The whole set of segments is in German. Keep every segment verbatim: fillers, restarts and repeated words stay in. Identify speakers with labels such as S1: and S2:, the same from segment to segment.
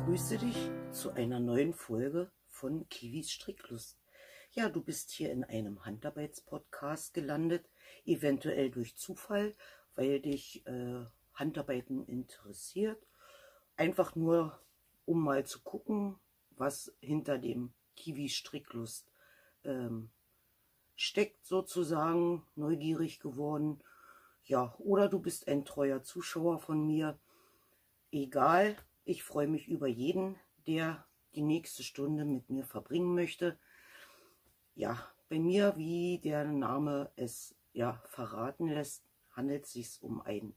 S1: begrüße dich zu einer neuen Folge von Kiwis Stricklust. Ja, du bist hier in einem Handarbeitspodcast gelandet, eventuell durch Zufall, weil dich äh, Handarbeiten interessiert. Einfach nur, um mal zu gucken, was hinter dem Kiwis Stricklust ähm, steckt, sozusagen, neugierig geworden. Ja, oder du bist ein treuer Zuschauer von mir. Egal, ich freue mich über jeden, der die nächste Stunde mit mir verbringen möchte. Ja, bei mir, wie der Name es ja verraten lässt, handelt es sich um ein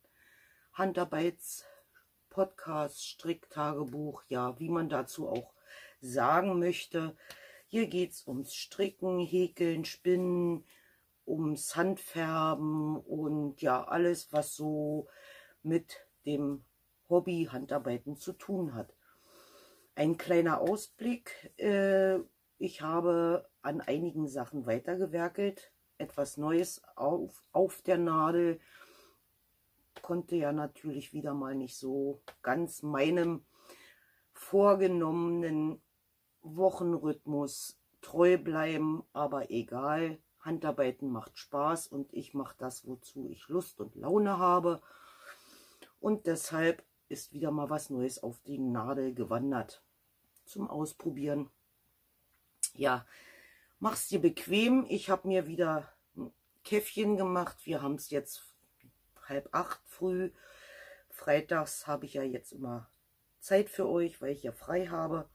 S1: Handarbeits-Podcast, Stricktagebuch, ja, wie man dazu auch sagen möchte. Hier geht es ums Stricken, Häkeln, Spinnen, ums Handfärben und ja, alles, was so mit dem Hobby Handarbeiten zu tun hat. Ein kleiner Ausblick. Äh, ich habe an einigen Sachen weitergewerkelt. Etwas Neues auf, auf der Nadel. Konnte ja natürlich wieder mal nicht so ganz meinem vorgenommenen Wochenrhythmus treu bleiben, aber egal. Handarbeiten macht Spaß und ich mache das, wozu ich Lust und Laune habe. Und deshalb ist wieder mal was Neues auf die Nadel gewandert zum Ausprobieren. Ja, mach's dir bequem. Ich habe mir wieder ein Käffchen gemacht. Wir haben es jetzt halb acht früh. Freitags habe ich ja jetzt immer Zeit für euch, weil ich ja frei habe.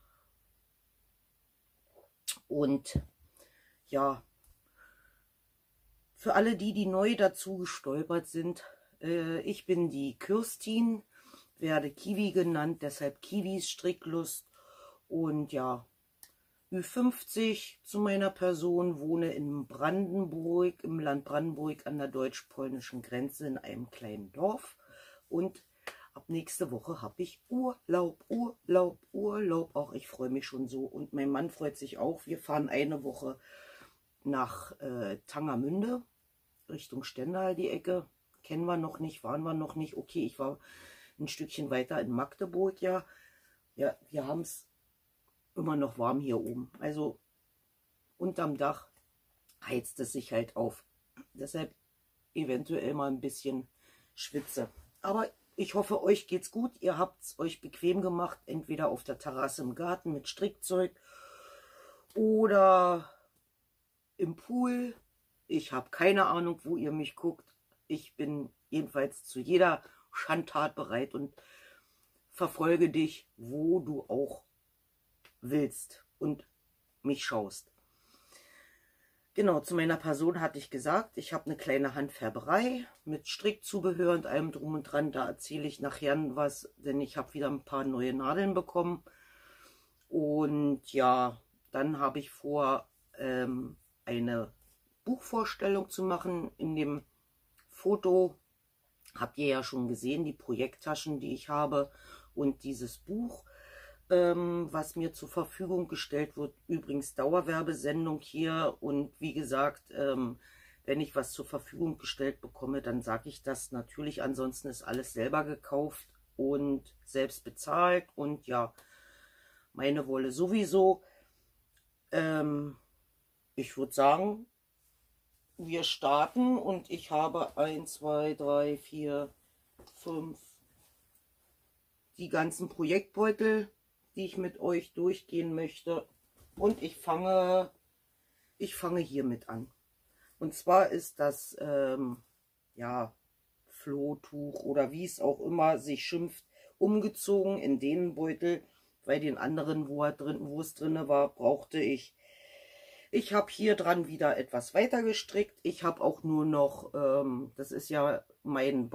S1: Und ja, für alle die, die neu dazu gestolpert sind, äh, ich bin die Kirstin, werde Kiwi genannt, deshalb Kiwis Stricklust. Und ja, Ü fünfzig zu meiner Person, wohne in Brandenburg, im Land Brandenburg an der deutsch-polnischen Grenze in einem kleinen Dorf. Und ab nächste Woche habe ich Urlaub, Urlaub, Urlaub. Auch ich freue mich schon so. Und mein Mann freut sich auch. Wir fahren eine Woche nach äh, Tangermünde, Richtung Stendal, die Ecke. Kennen wir noch nicht, waren wir noch nicht. Okay, ich war ein Stückchen weiter in Magdeburg, ja. Ja, wir haben es immer noch warm hier oben. Also unterm Dach heizt es sich halt auf. Deshalb eventuell mal ein bisschen schwitze. Aber ich hoffe, euch geht's gut. Ihr habt es euch bequem gemacht, entweder auf der Terrasse im Garten mit Strickzeug oder im Pool. Ich habe keine Ahnung, wo ihr mich guckt. Ich bin jedenfalls zu jeder Schandtat bereit und verfolge dich, wo du auch willst und mich schaust. Genau, zu meiner Person hatte ich gesagt, ich habe eine kleine Handfärberei mit Strickzubehör und allem drum und dran. Da erzähle ich nachher was, denn ich habe wieder ein paar neue Nadeln bekommen. Und ja, dann habe ich vor, ähm, eine Buchvorstellung zu machen. In dem Foto habt ihr ja schon gesehen, die Projekttaschen, die ich habe und dieses Buch, ähm, was mir zur Verfügung gestellt wird. Übrigens Dauerwerbesendung hier und wie gesagt, ähm, wenn ich was zur Verfügung gestellt bekomme, dann sage ich das natürlich. Ansonsten ist alles selber gekauft und selbst bezahlt und ja, meine Wolle sowieso. Ähm, ich würde sagen, wir starten und ich habe eins, zwei, drei, vier, fünf, die ganzen Projektbeutel, die ich mit euch durchgehen möchte. Und ich fange, ich fange hiermit an. Und zwar ist das, ähm, ja, Flohtuch oder wie es auch immer sich schimpft, umgezogen in den Beutel. Bei den anderen, wo, er drin, wo es drin war, brauchte ich Ich habe hier dran wieder etwas weiter gestrickt. Ich habe auch nur noch, ähm, das ist ja mein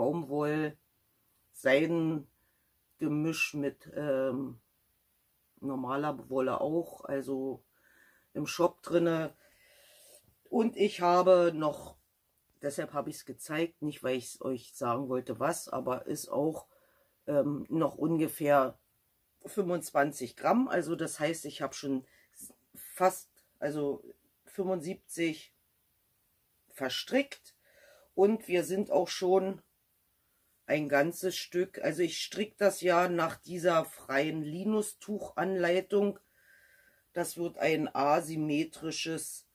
S1: Baumwoll-Seiden-Gemisch mit ähm, normaler Wolle auch, also im Shop drinne. Und ich habe noch, deshalb habe ich es gezeigt, nicht weil ich es euch sagen wollte was, aber ist auch ähm, noch ungefähr fünfundzwanzig Gramm. Also das heißt, ich habe schon fast, also fünfundsiebzig verstrickt und wir sind auch schon ein ganzes Stück. Also ich stricke das ja nach dieser freien Linus-Tuch-Anleitung. Das wird ein asymmetrisches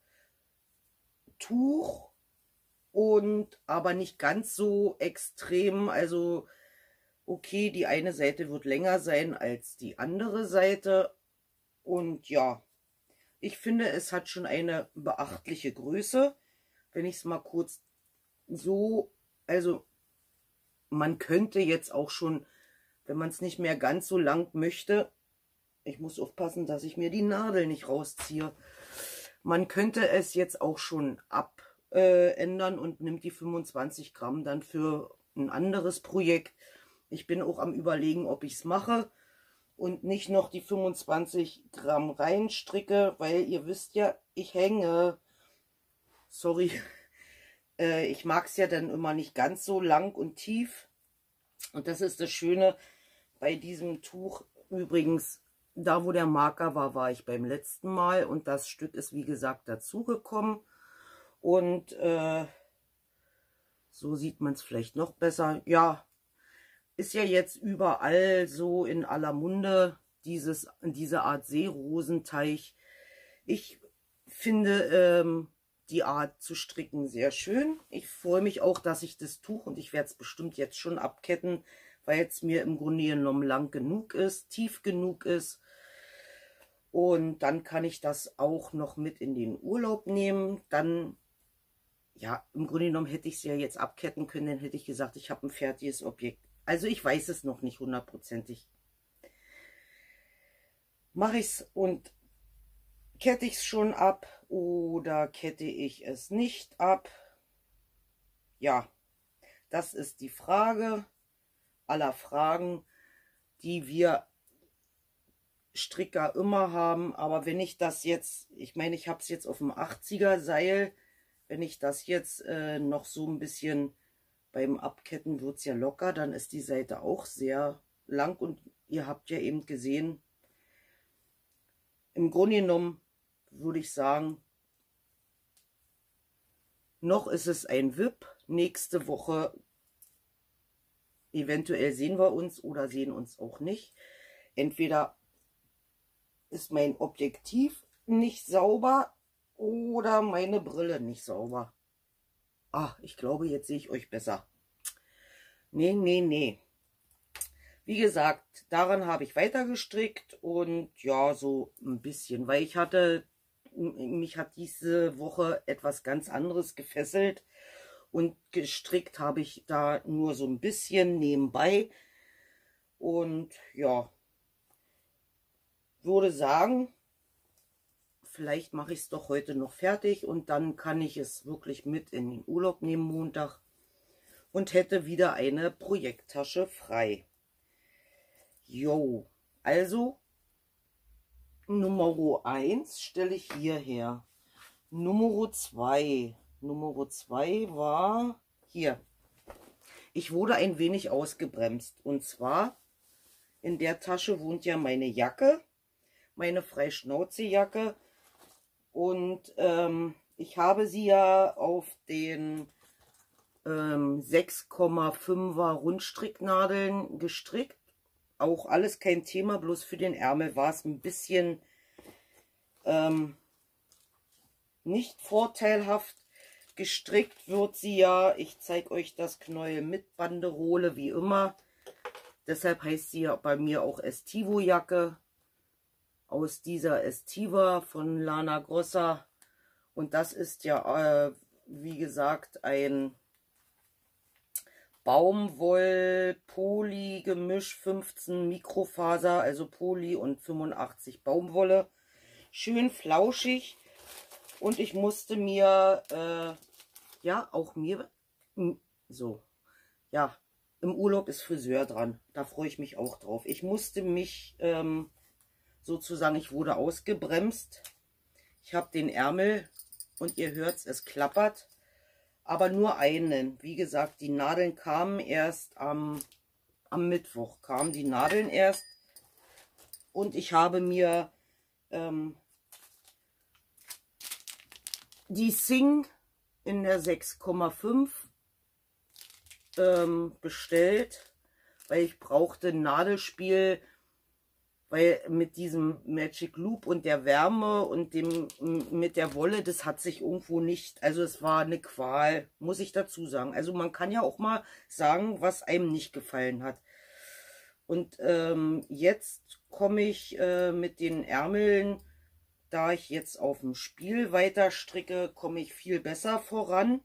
S1: Tuch und aber nicht ganz so extrem. Also okay, die eine Seite wird länger sein als die andere Seite. Und ja, ich finde, es hat schon eine beachtliche Größe. Wenn ich es mal kurz so, also man könnte jetzt auch schon, wenn man es nicht mehr ganz so lang möchte, ich muss aufpassen, dass ich mir die Nadel nicht rausziehe. Man könnte es jetzt auch schon abändern äh, und nimmt die fünfundzwanzig Gramm dann für ein anderes Projekt. Ich bin auch am Überlegen, ob ich es mache und nicht noch die fünfundzwanzig Gramm reinstricke, weil ihr wisst ja, ich hänge. Sorry. Ich mag es ja dann immer nicht ganz so lang und tief. Und das ist das Schöne bei diesem Tuch. Übrigens, da wo der Marker war, war ich beim letzten Mal. Und das Stück ist, wie gesagt, dazugekommen. Und äh, so sieht man es vielleicht noch besser. Ja, ist ja jetzt überall so in aller Munde, dieses, diese Art Seerosenteich. Ich finde... Ähm, die Art zu stricken sehr schön. Ich freue mich auch, dass ich das Tuch, und ich werde es bestimmt jetzt schon abketten, weil es mir im Grunde genommen lang genug ist, tief genug ist. Und dann kann ich das auch noch mit in den Urlaub nehmen. Dann, ja, im Grunde genommen hätte ich es ja jetzt abketten können, dann hätte ich gesagt, ich habe ein fertiges Objekt. Also ich weiß es noch nicht hundertprozentig. Mache ich es und kette ich es schon ab oder kette ich es nicht ab? Ja, das ist die Frage aller Fragen, die wir Stricker immer haben. Aber wenn ich das jetzt, ich meine, ich habe es jetzt auf dem achtziger Seil, wenn ich das jetzt äh, noch so ein bisschen beim Abketten wird es ja locker, dann ist die Seite auch sehr lang und ihr habt ja eben gesehen, im Grunde genommen würde ich sagen, noch ist es ein W I P. Nächste Woche eventuell sehen wir uns oder sehen uns auch nicht. Entweder ist mein Objektiv nicht sauber oder meine Brille nicht sauber. Ach, ich glaube, jetzt sehe ich euch besser. Nee, nee, nee. Wie gesagt, daran habe ich weiter gestrickt und ja, so ein bisschen, weil ich hatte... Mich hat diese Woche etwas ganz anderes gefesselt und gestrickt habe ich da nur so ein bisschen nebenbei. Und ja, würde sagen, vielleicht mache ich es doch heute noch fertig und dann kann ich es wirklich mit in den Urlaub nehmen Montag und hätte wieder eine Projekttasche frei. Jo, also Nummer eins stelle ich hierher. Nummer zwei. Nummer zwei war hier. Ich wurde ein wenig ausgebremst. Und zwar, in der Tasche wohnt ja meine Jacke. Meine Freischnauzejacke. Und ähm, ich habe sie ja auf den ähm, sechs Komma fünfer Rundstricknadeln gestrickt. Auch alles kein Thema, bloß für den Ärmel war es ein bisschen ähm, nicht vorteilhaft. Gestrickt wird sie ja, ich zeige euch das Knäuel mit Banderole, wie immer. Deshalb heißt sie ja bei mir auch Estivo-Jacke. Aus dieser Estiva von Lana Grossa. Und das ist ja, äh, wie gesagt, ein Baumwoll-Poly-Gemisch, fünfzehn Mikrofaser, also Poly und fünfundachtzig Baumwolle. Schön flauschig. Und ich musste mir, äh, ja, auch mir, so, ja, im Urlaub ist Friseur dran. Da freue ich mich auch drauf. Ich musste mich, ähm, sozusagen, ich wurde ausgebremst. Ich habe den Ärmel und ihr hört es, es klappert. Aber nur einen. Wie gesagt, die Nadeln kamen erst am, am Mittwoch. Kamen die Nadeln erst. Und ich habe mir ähm, die Sing in der sechs Komma fünf ähm, bestellt, weil ich brauchte ein Nadelspiel, weil mit diesem Magic Loop und der Wärme und dem mit der Wolle, das hat sich irgendwo nicht, also es war eine Qual, muss ich dazu sagen. Also man kann ja auch mal sagen, was einem nicht gefallen hat. Und ähm, jetzt komme ich äh, mit den Ärmeln, da ich jetzt auf dem Spiel weiter stricke, komme ich viel besser voran.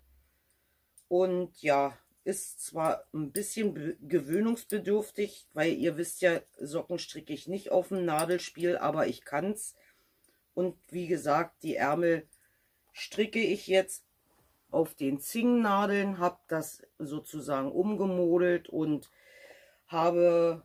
S1: Und ja, ist zwar ein bisschen gewöhnungsbedürftig, weil ihr wisst ja, Socken stricke ich nicht auf dem Nadelspiel, aber ich kann's. Und wie gesagt, die Ärmel stricke ich jetzt auf den Zingnadeln, habe das sozusagen umgemodelt und habe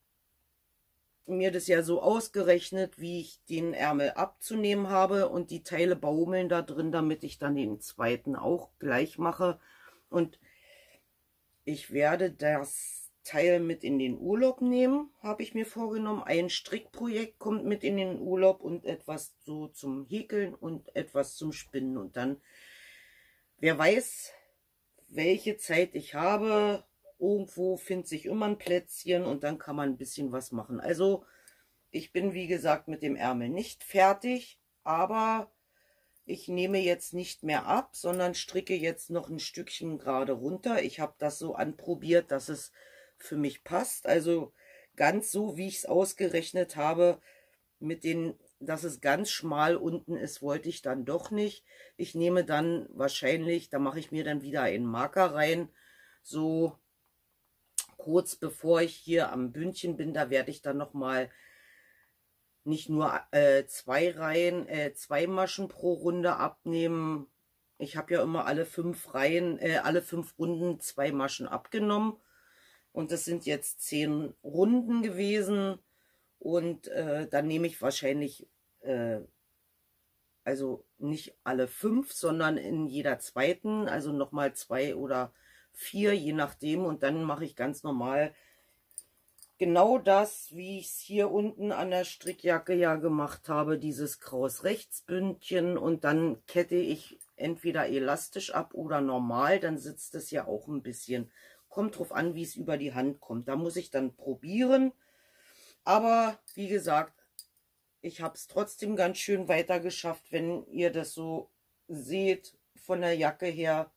S1: mir das ja so ausgerechnet, wie ich den Ärmel abzunehmen habe, und die Teile baumeln da drin, damit ich dann den zweiten auch gleich mache. Und ich werde das Teil mit in den Urlaub nehmen, habe ich mir vorgenommen. Ein Strickprojekt kommt mit in den Urlaub und etwas so zum Häkeln und etwas zum Spinnen. Und dann, wer weiß, welche Zeit ich habe, irgendwo findet sich immer ein Plätzchen und dann kann man ein bisschen was machen. Also ich bin, wie gesagt, mit dem Ärmel nicht fertig, aber ich nehme jetzt nicht mehr ab, sondern stricke jetzt noch ein Stückchen gerade runter. Ich habe das so anprobiert, dass es für mich passt. Also ganz so, wie ich es ausgerechnet habe, mit den, dass es ganz schmal unten ist, wollte ich dann doch nicht. Ich nehme dann wahrscheinlich, da mache ich mir dann wieder einen Marker rein, so kurz bevor ich hier am Bündchen bin, da werde ich dann noch mal nicht nur äh, zwei Reihen, äh, zwei Maschen pro Runde abnehmen. Ich habe ja immer alle fünf Reihen, äh, alle fünf Runden zwei Maschen abgenommen. Und das sind jetzt zehn Runden gewesen. Und äh, dann nehme ich wahrscheinlich, äh, also nicht alle fünf, sondern in jeder zweiten, also nochmal zwei oder vier, je nachdem. Und dann mache ich ganz normal genau das, wie ich es hier unten an der Strickjacke ja gemacht habe, dieses Kraus-Rechts-Bündchen, und dann kette ich entweder elastisch ab oder normal, dann sitzt es ja auch ein bisschen. Kommt drauf an, wie es über die Hand kommt. Da muss ich dann probieren, aber wie gesagt, ich habe es trotzdem ganz schön weiter geschafft, wenn ihr das so seht von der Jacke her.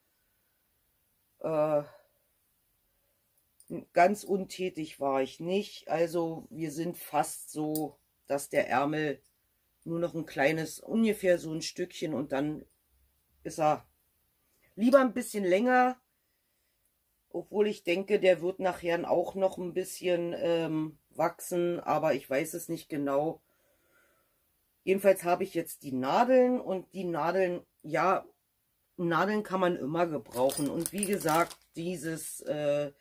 S1: Äh, Ganz untätig war ich nicht. Also wir sind fast so, dass der Ärmel nur noch ein kleines, ungefähr so ein Stückchen, und dann ist er lieber ein bisschen länger. Obwohl ich denke, der wird nachher auch noch ein bisschen ähm, wachsen, aber ich weiß es nicht genau. Jedenfalls habe ich jetzt die Nadeln, und die Nadeln, ja, Nadeln kann man immer gebrauchen. Und wie gesagt, dieses äh,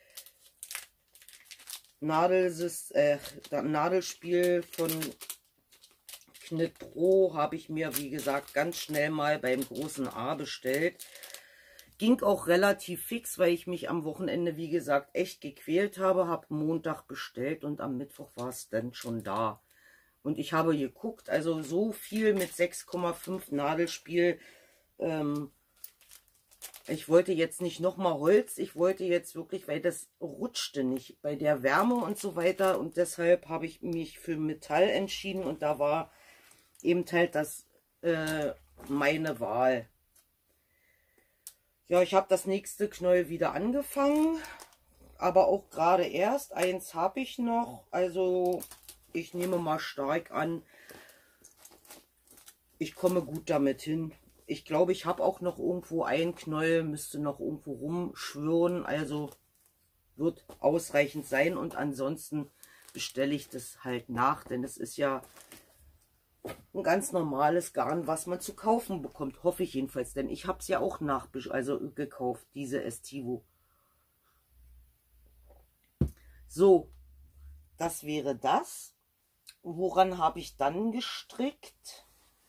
S1: Nadelsys, äh, Nadelspiel von Knit Pro habe ich mir, wie gesagt, ganz schnell mal beim großen A bestellt. Ging auch relativ fix, weil ich mich am Wochenende, wie gesagt, echt gequält habe. Habe Montag bestellt und am Mittwoch war es dann schon da. Und ich habe geguckt, also so viel mit sechs Komma fünf Nadelspiel. Ähm, ich wollte jetzt nicht nochmal Holz, ich wollte jetzt wirklich, weil das rutschte nicht bei der Wärme und so weiter. Und deshalb habe ich mich für Metall entschieden, und da war eben halt das äh, meine Wahl. Ja, ich habe das nächste Knäuel wieder angefangen, aber auch gerade erst. Eins habe ich noch, also ich nehme mal stark an, ich komme gut damit hin. Ich glaube, ich habe auch noch irgendwo ein Knäuel, müsste noch irgendwo rumschwirren, also wird ausreichend sein. Und ansonsten bestelle ich das halt nach, denn es ist ja ein ganz normales Garn, was man zu kaufen bekommt, hoffe ich jedenfalls, denn ich habe es ja auch nach, also gekauft, diese Estivo. So, das wäre das. Woran habe ich dann gestrickt?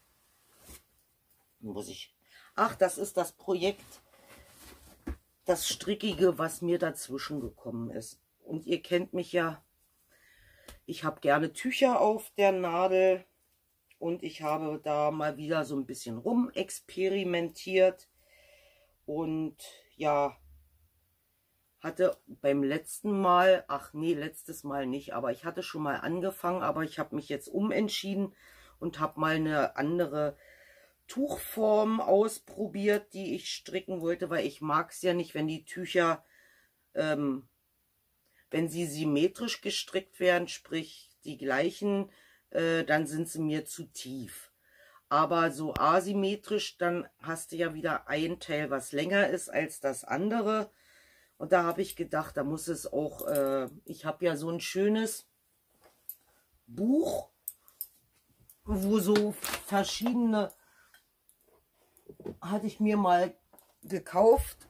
S1: Muss ich. Ach, das ist das Projekt, das Strickige, was mir dazwischen gekommen ist. Und ihr kennt mich ja, ich habe gerne Tücher auf der Nadel. Und ich habe da mal wieder so ein bisschen rumexperimentiert. Und ja, hatte beim letzten Mal, ach nee, letztes Mal nicht, aber ich hatte schon mal angefangen, aber ich habe mich jetzt umentschieden und habe mal eine andere Tuchform ausprobiert, die ich stricken wollte, weil ich mag es ja nicht, wenn die Tücher, ähm, wenn sie symmetrisch gestrickt werden, sprich die gleichen, äh, dann sind sie mir zu tief. Aber so asymmetrisch, dann hast du ja wieder ein Teil, was länger ist als das andere. Und da habe ich gedacht, da muss es auch, äh, ich habe ja so ein schönes Buch, wo so verschiedene, hatte ich mir mal gekauft,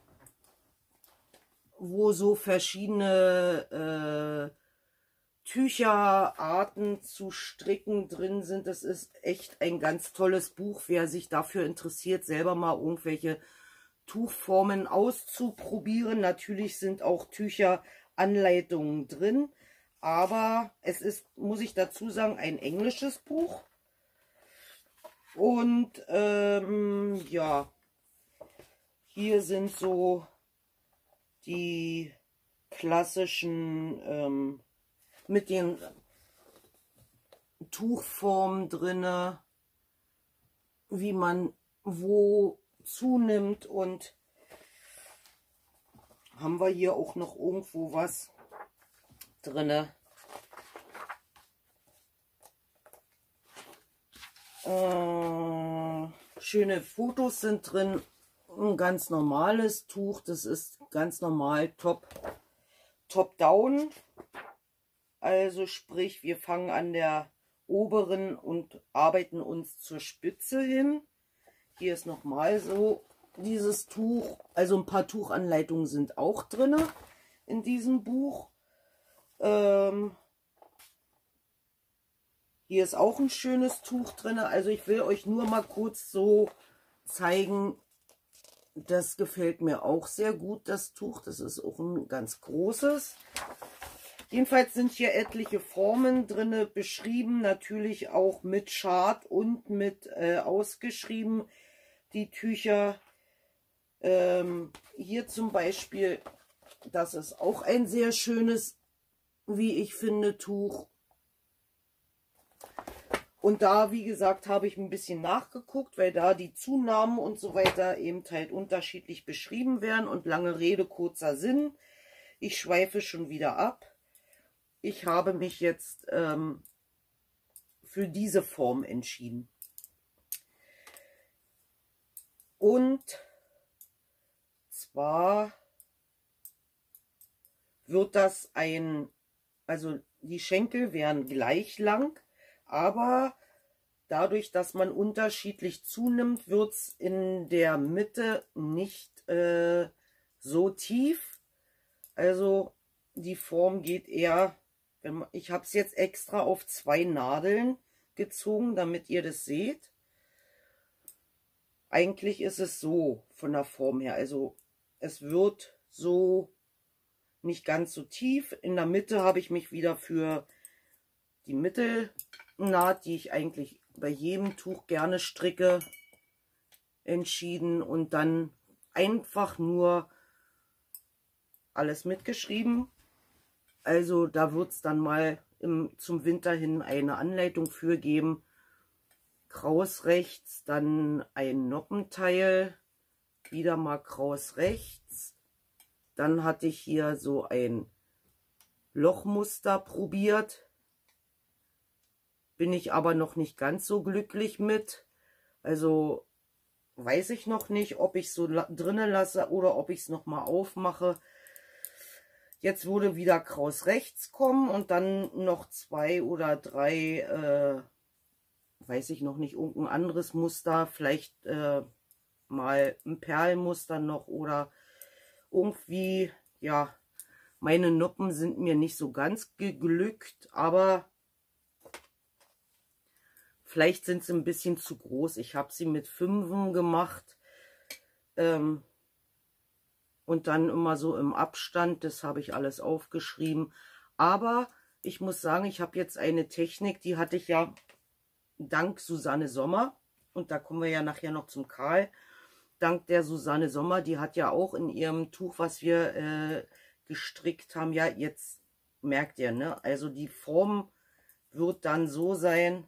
S1: wo so verschiedene äh, Tücherarten zu stricken drin sind. Das ist echt ein ganz tolles Buch, wer sich dafür interessiert, selber mal irgendwelche Tuchformen auszuprobieren. Natürlich sind auch Tücheranleitungen drin, aber es ist, muss ich dazu sagen, ein englisches Buch. Und ähm, ja, hier sind so die klassischen ähm, mit den Tuchformen drinne, wie man wo zunimmt, und haben wir hier auch noch irgendwo was drinne. Äh, schöne Fotos sind drin. Ein ganz normales Tuch, das ist ganz normal top, top down. Also sprich, wir fangen an der oberen und arbeiten uns zur Spitze hin. Hier ist nochmal so dieses Tuch. Also ein paar Tuchanleitungen sind auch drin in diesem Buch. Ähm, hier ist auch ein schönes Tuch drin. Also ich will euch nur mal kurz so zeigen. Das gefällt mir auch sehr gut, das Tuch. Das ist auch ein ganz großes. Jedenfalls sind hier etliche Formen drin beschrieben, natürlich auch mit Chart und mit äh, ausgeschrieben, die Tücher. Ähm, hier zum Beispiel, das ist auch ein sehr schönes, wie ich finde, Tuch. Und da, wie gesagt, habe ich ein bisschen nachgeguckt, weil da die Zunahmen und so weiter eben halt unterschiedlich beschrieben werden. Und lange Rede, kurzer Sinn. Ich schweife schon wieder ab. Ich habe mich jetzt ähm, für diese Form entschieden. Und zwar wird das ein, also die Schenkel wären gleich lang, aber dadurch, dass man unterschiedlich zunimmt, wird es in der Mitte nicht äh, so tief. Also die Form geht eher, ich habe es jetzt extra auf zwei Nadeln gezogen, damit ihr das seht. Eigentlich ist es so von der Form her. Also es wird so nicht ganz so tief. In der Mitte habe ich mich wieder für die Mittelnaht, die ich eigentlich bei jedem Tuch gerne stricke, entschieden. Und dann einfach nur alles mitgeschrieben. Also da wird es dann mal im, zum Winter hin eine Anleitung für geben. Kraus rechts, dann ein Noppenteil, wieder mal kraus rechts. Dann hatte ich hier so ein Lochmuster probiert. Bin ich aber noch nicht ganz so glücklich mit. Also weiß ich noch nicht, ob ich es so drinnen lasse oder ob ich es nochmal aufmache. Jetzt würde wieder kraus rechts kommen und dann noch zwei oder drei, äh, weiß ich noch nicht, irgendein anderes Muster, vielleicht äh, mal ein Perlmuster noch oder irgendwie, ja, meine Noppen sind mir nicht so ganz geglückt, aber vielleicht sind sie ein bisschen zu groß. Ich habe sie mit Fünfen gemacht. Ähm, Und dann immer so im Abstand, das habe ich alles aufgeschrieben. Aber ich muss sagen, ich habe jetzt eine Technik, die hatte ich ja dank Susanne Sommer. Und da kommen wir ja nachher noch zum Karl. Dank der Susanne Sommer, die hat ja auch in ihrem Tuch, was wir äh, gestrickt haben. Ja, jetzt merkt ihr, ne? Also die Form wird dann so sein,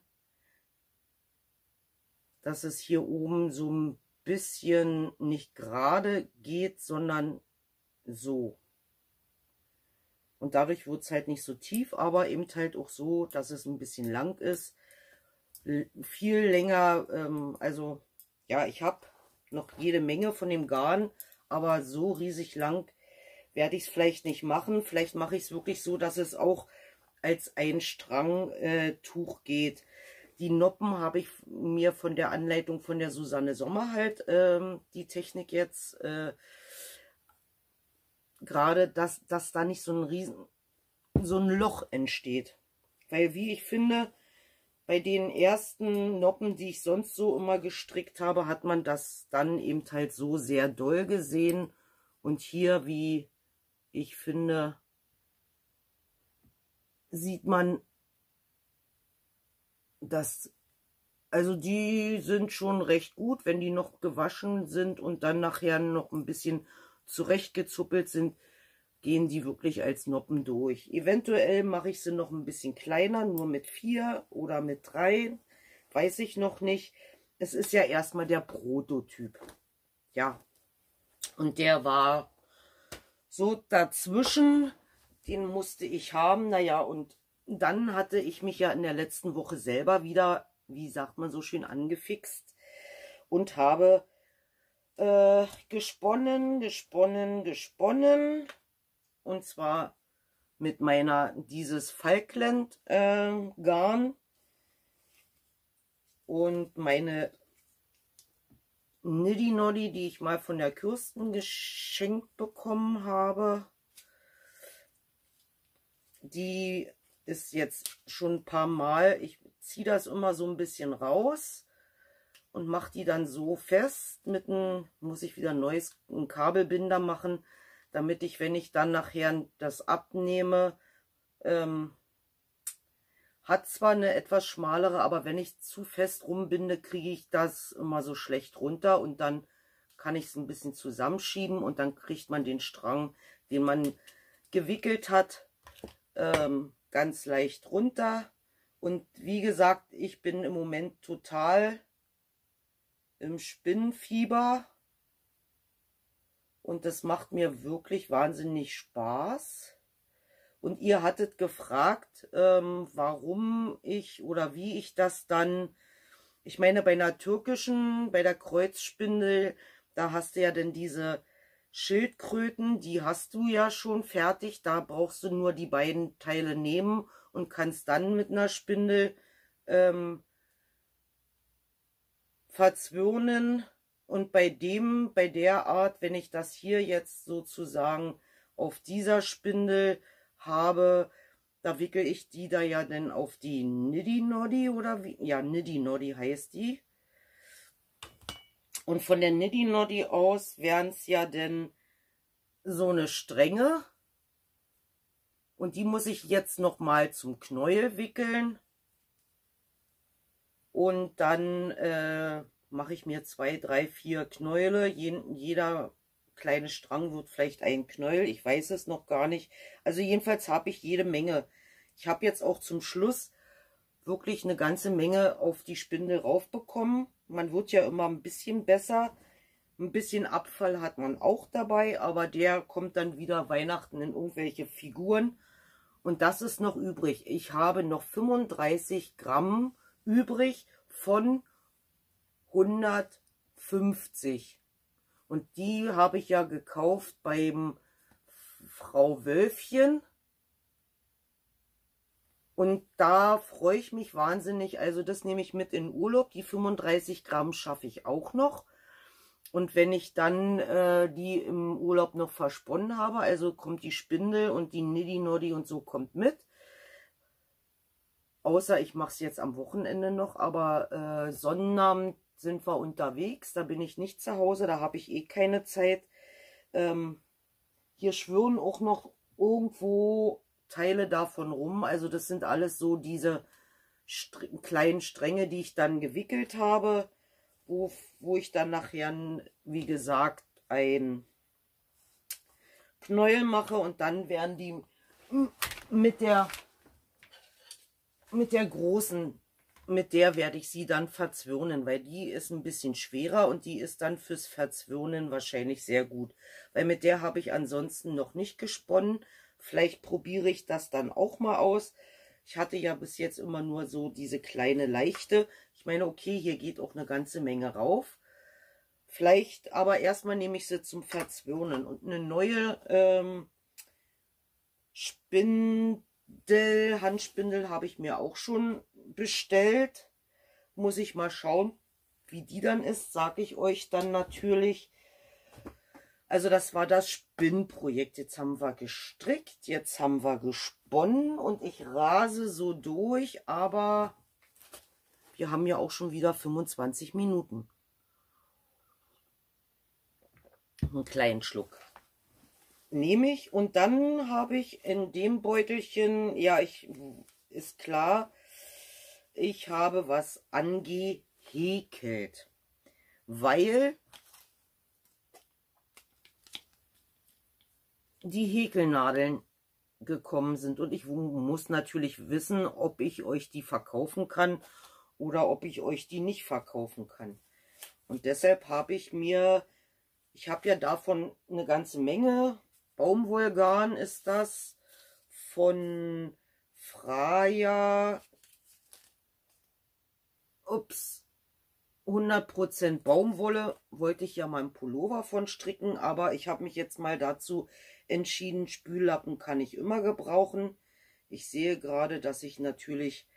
S1: dass es hier oben so ein bisschen nicht gerade geht, sondern so. Und dadurch wird es halt nicht so tief, aber eben halt auch so, dass es ein bisschen lang ist. Viel länger, ähm, also ja, ich habe noch jede Menge von dem Garn, aber so riesig lang werde ich es vielleicht nicht machen. Vielleicht mache ich es wirklich so, dass es auch als ein Strang äh, Tuch geht. Die Noppen habe ich mir von der Anleitung von der Susanne Sommer halt, ähm, die Technik jetzt, äh, gerade, dass, dass da nicht so ein riesen, so ein Loch entsteht. Weil, wie ich finde, bei den ersten Noppen, die ich sonst so immer gestrickt habe, hat man das dann eben halt so sehr doll gesehen. Und hier, wie ich finde, sieht man, dass, also die sind schon recht gut, wenn die noch gewaschen sind und dann nachher noch ein bisschen zurechtgezuppelt sind, gehen die wirklich als Noppen durch. Eventuell mache ich sie noch ein bisschen kleiner, nur mit vier oder mit drei, weiß ich noch nicht. Es ist ja erstmal der Prototyp. Ja, und der war so dazwischen, den musste ich haben. Naja, und dann hatte ich mich ja in der letzten Woche selber wieder, wie sagt man so schön, angefixt und habe äh, gesponnen, gesponnen, gesponnen. Und zwar mit meiner, dieses Falkland äh, Garn und meine Niddy Noddy, die ich mal von der Kirsten geschenkt bekommen habe. Die ist jetzt schon ein paar Mal, ich ziehe das immer so ein bisschen raus und mache die dann so fest mit einem, muss ich wieder ein neues ein Kabelbinder machen, damit ich, wenn ich dann nachher das abnehme, ähm, hat zwar eine etwas schmalere, aber wenn ich zu fest rumbinde, kriege ich das immer so schlecht runter und dann kann ich es ein bisschen zusammenschieben und dann kriegt man den Strang, den man gewickelt hat, ähm, ganz leicht runter. Und wie gesagt, ich bin im Moment total im Spinnenfieber. Und das macht mir wirklich wahnsinnig Spaß. Und ihr hattet gefragt, ähm, warum ich oder wie ich das dann, ich meine, bei einer türkischen, bei der Kreuzspindel, da hast du ja dann diese Schildkröten, die hast du ja schon fertig. Da brauchst du nur die beiden Teile nehmen und kannst dann mit einer Spindel ähm, verzwirnen. Und bei dem, bei der Art, wenn ich das hier jetzt sozusagen auf dieser Spindel habe, da wickel ich die da ja dann auf die Niddy Noddy oder wie? Ja, Niddy Noddy heißt die. Und von der Niddy Noddy aus wären es ja dann so eine Stränge. Und die muss ich jetzt noch mal zum Knäuel wickeln. Und dann äh, mache ich mir zwei, drei, vier Knäule. Je, jeder kleine Strang wird vielleicht ein Knäuel. Ich weiß es noch gar nicht. Also jedenfalls habe ich jede Menge. Ich habe jetzt auch zum Schluss wirklich eine ganze Menge auf die Spindel raufbekommen. Man wird ja immer ein bisschen besser. Ein bisschen Abfall hat man auch dabei, aber der kommt dann wieder Weihnachten in irgendwelche Figuren. Und das ist noch übrig. Ich habe noch fünfunddreißig Gramm übrig von hundertfünfzig. Und die habe ich ja gekauft beim Frau Wölfchen. Und da freue ich mich wahnsinnig. Also das nehme ich mit in Urlaub. Die fünfunddreißig Gramm schaffe ich auch noch. Und wenn ich dann äh, die im Urlaub noch versponnen habe, also kommt die Spindel und die Niddy Noddy und so kommt mit. Außer ich mache es jetzt am Wochenende noch, aber äh, Sonnabend sind wir unterwegs, da bin ich nicht zu Hause, da habe ich eh keine Zeit. Ähm, hier schwirren auch noch irgendwo Teile davon rum, also das sind alles so diese Str- kleinen Stränge, die ich dann gewickelt habe, wo, wo ich dann nachher, wie gesagt, ein Knäuel mache und dann werden die mit der mit der großen, mit der werde ich sie dann verzwirnen, weil die ist ein bisschen schwerer und die ist dann fürs Verzwirnen wahrscheinlich sehr gut. Weil mit der habe ich ansonsten noch nicht gesponnen. Vielleicht probiere ich das dann auch mal aus. Ich hatte ja bis jetzt immer nur so diese kleine leichte. Ich meine, okay, hier geht auch eine ganze Menge rauf. Vielleicht aber erstmal nehme ich sie zum Verzwirnen. Und eine neue ähm, Spindel, Handspindel habe ich mir auch schon bestellt. Muss ich mal schauen, wie die dann ist, sage ich euch dann natürlich. Also das war das Spinnprojekt. Jetzt haben wir gestrickt, jetzt haben wir gesponnen und ich rase so durch, aber wir haben ja auch schon wieder fünfundzwanzig Minuten. Einen kleinen Schluck nehme ich und dann habe ich in dem Beutelchen, ja, ich ist klar, ich habe was angehäkelt, weil die Häkelnadeln gekommen sind und ich muss natürlich wissen, ob ich euch die verkaufen kann oder ob ich euch die nicht verkaufen kann. Und deshalb habe ich mir, ich habe ja davon eine ganze Menge, Baumwollgarn ist das, von Freya, ups, hundert Prozent Baumwolle, wollte ich ja mal einen Pullover von stricken, aber ich habe mich jetzt mal dazu entschieden, Spüllappen kann ich immer gebrauchen. Ich sehe gerade, dass ich natürlich,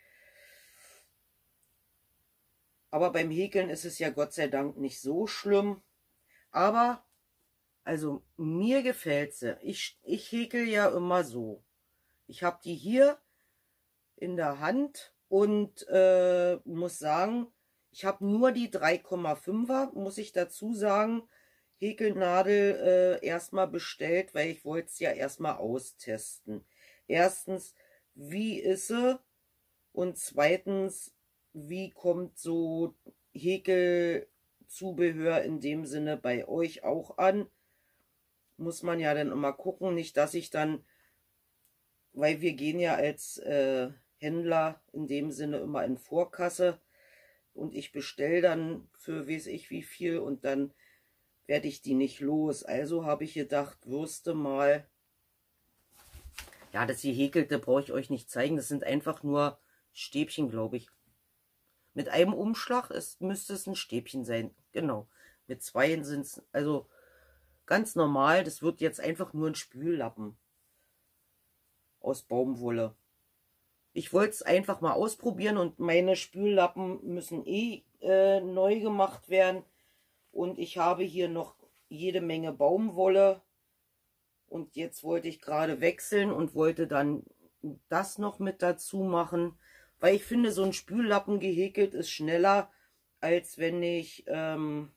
S1: aber beim Häkeln ist es ja Gott sei Dank nicht so schlimm, aber also mir gefällt sie. Ich, ich häkel ja immer so. Ich habe die hier in der Hand und äh, muss sagen, ich habe nur die drei Komma fünfer, muss ich dazu sagen, Häkelnadel äh, erstmal bestellt, weil ich wollte es ja erstmal austesten. Erstens, wie ist sie? Und zweitens, wie kommt so Häkelzubehör in dem Sinne bei euch auch an? Muss man ja dann immer gucken, nicht dass ich dann, weil wir gehen ja als äh, Händler in dem Sinne immer in Vorkasse und ich bestelle dann für weiß ich wie viel und dann werde ich die nicht los. Also habe ich gedacht, Würste mal, ja, das hier häkelte brauche ich euch nicht zeigen, das sind einfach nur Stäbchen, glaube ich. Mit einem Umschlag ist, müsste es ein Stäbchen sein, genau. Mit zwei sind es, also ganz normal, das wird jetzt einfach nur ein Spüllappen aus Baumwolle. Ich wollte es einfach mal ausprobieren und meine Spüllappen müssen eh äh, neu gemacht werden. Und ich habe hier noch jede Menge Baumwolle. Und jetzt wollte ich gerade wechseln und wollte dann das noch mit dazu machen. Weil ich finde, so ein Spüllappen gehäkelt ist schneller, als wenn ich... Ähm,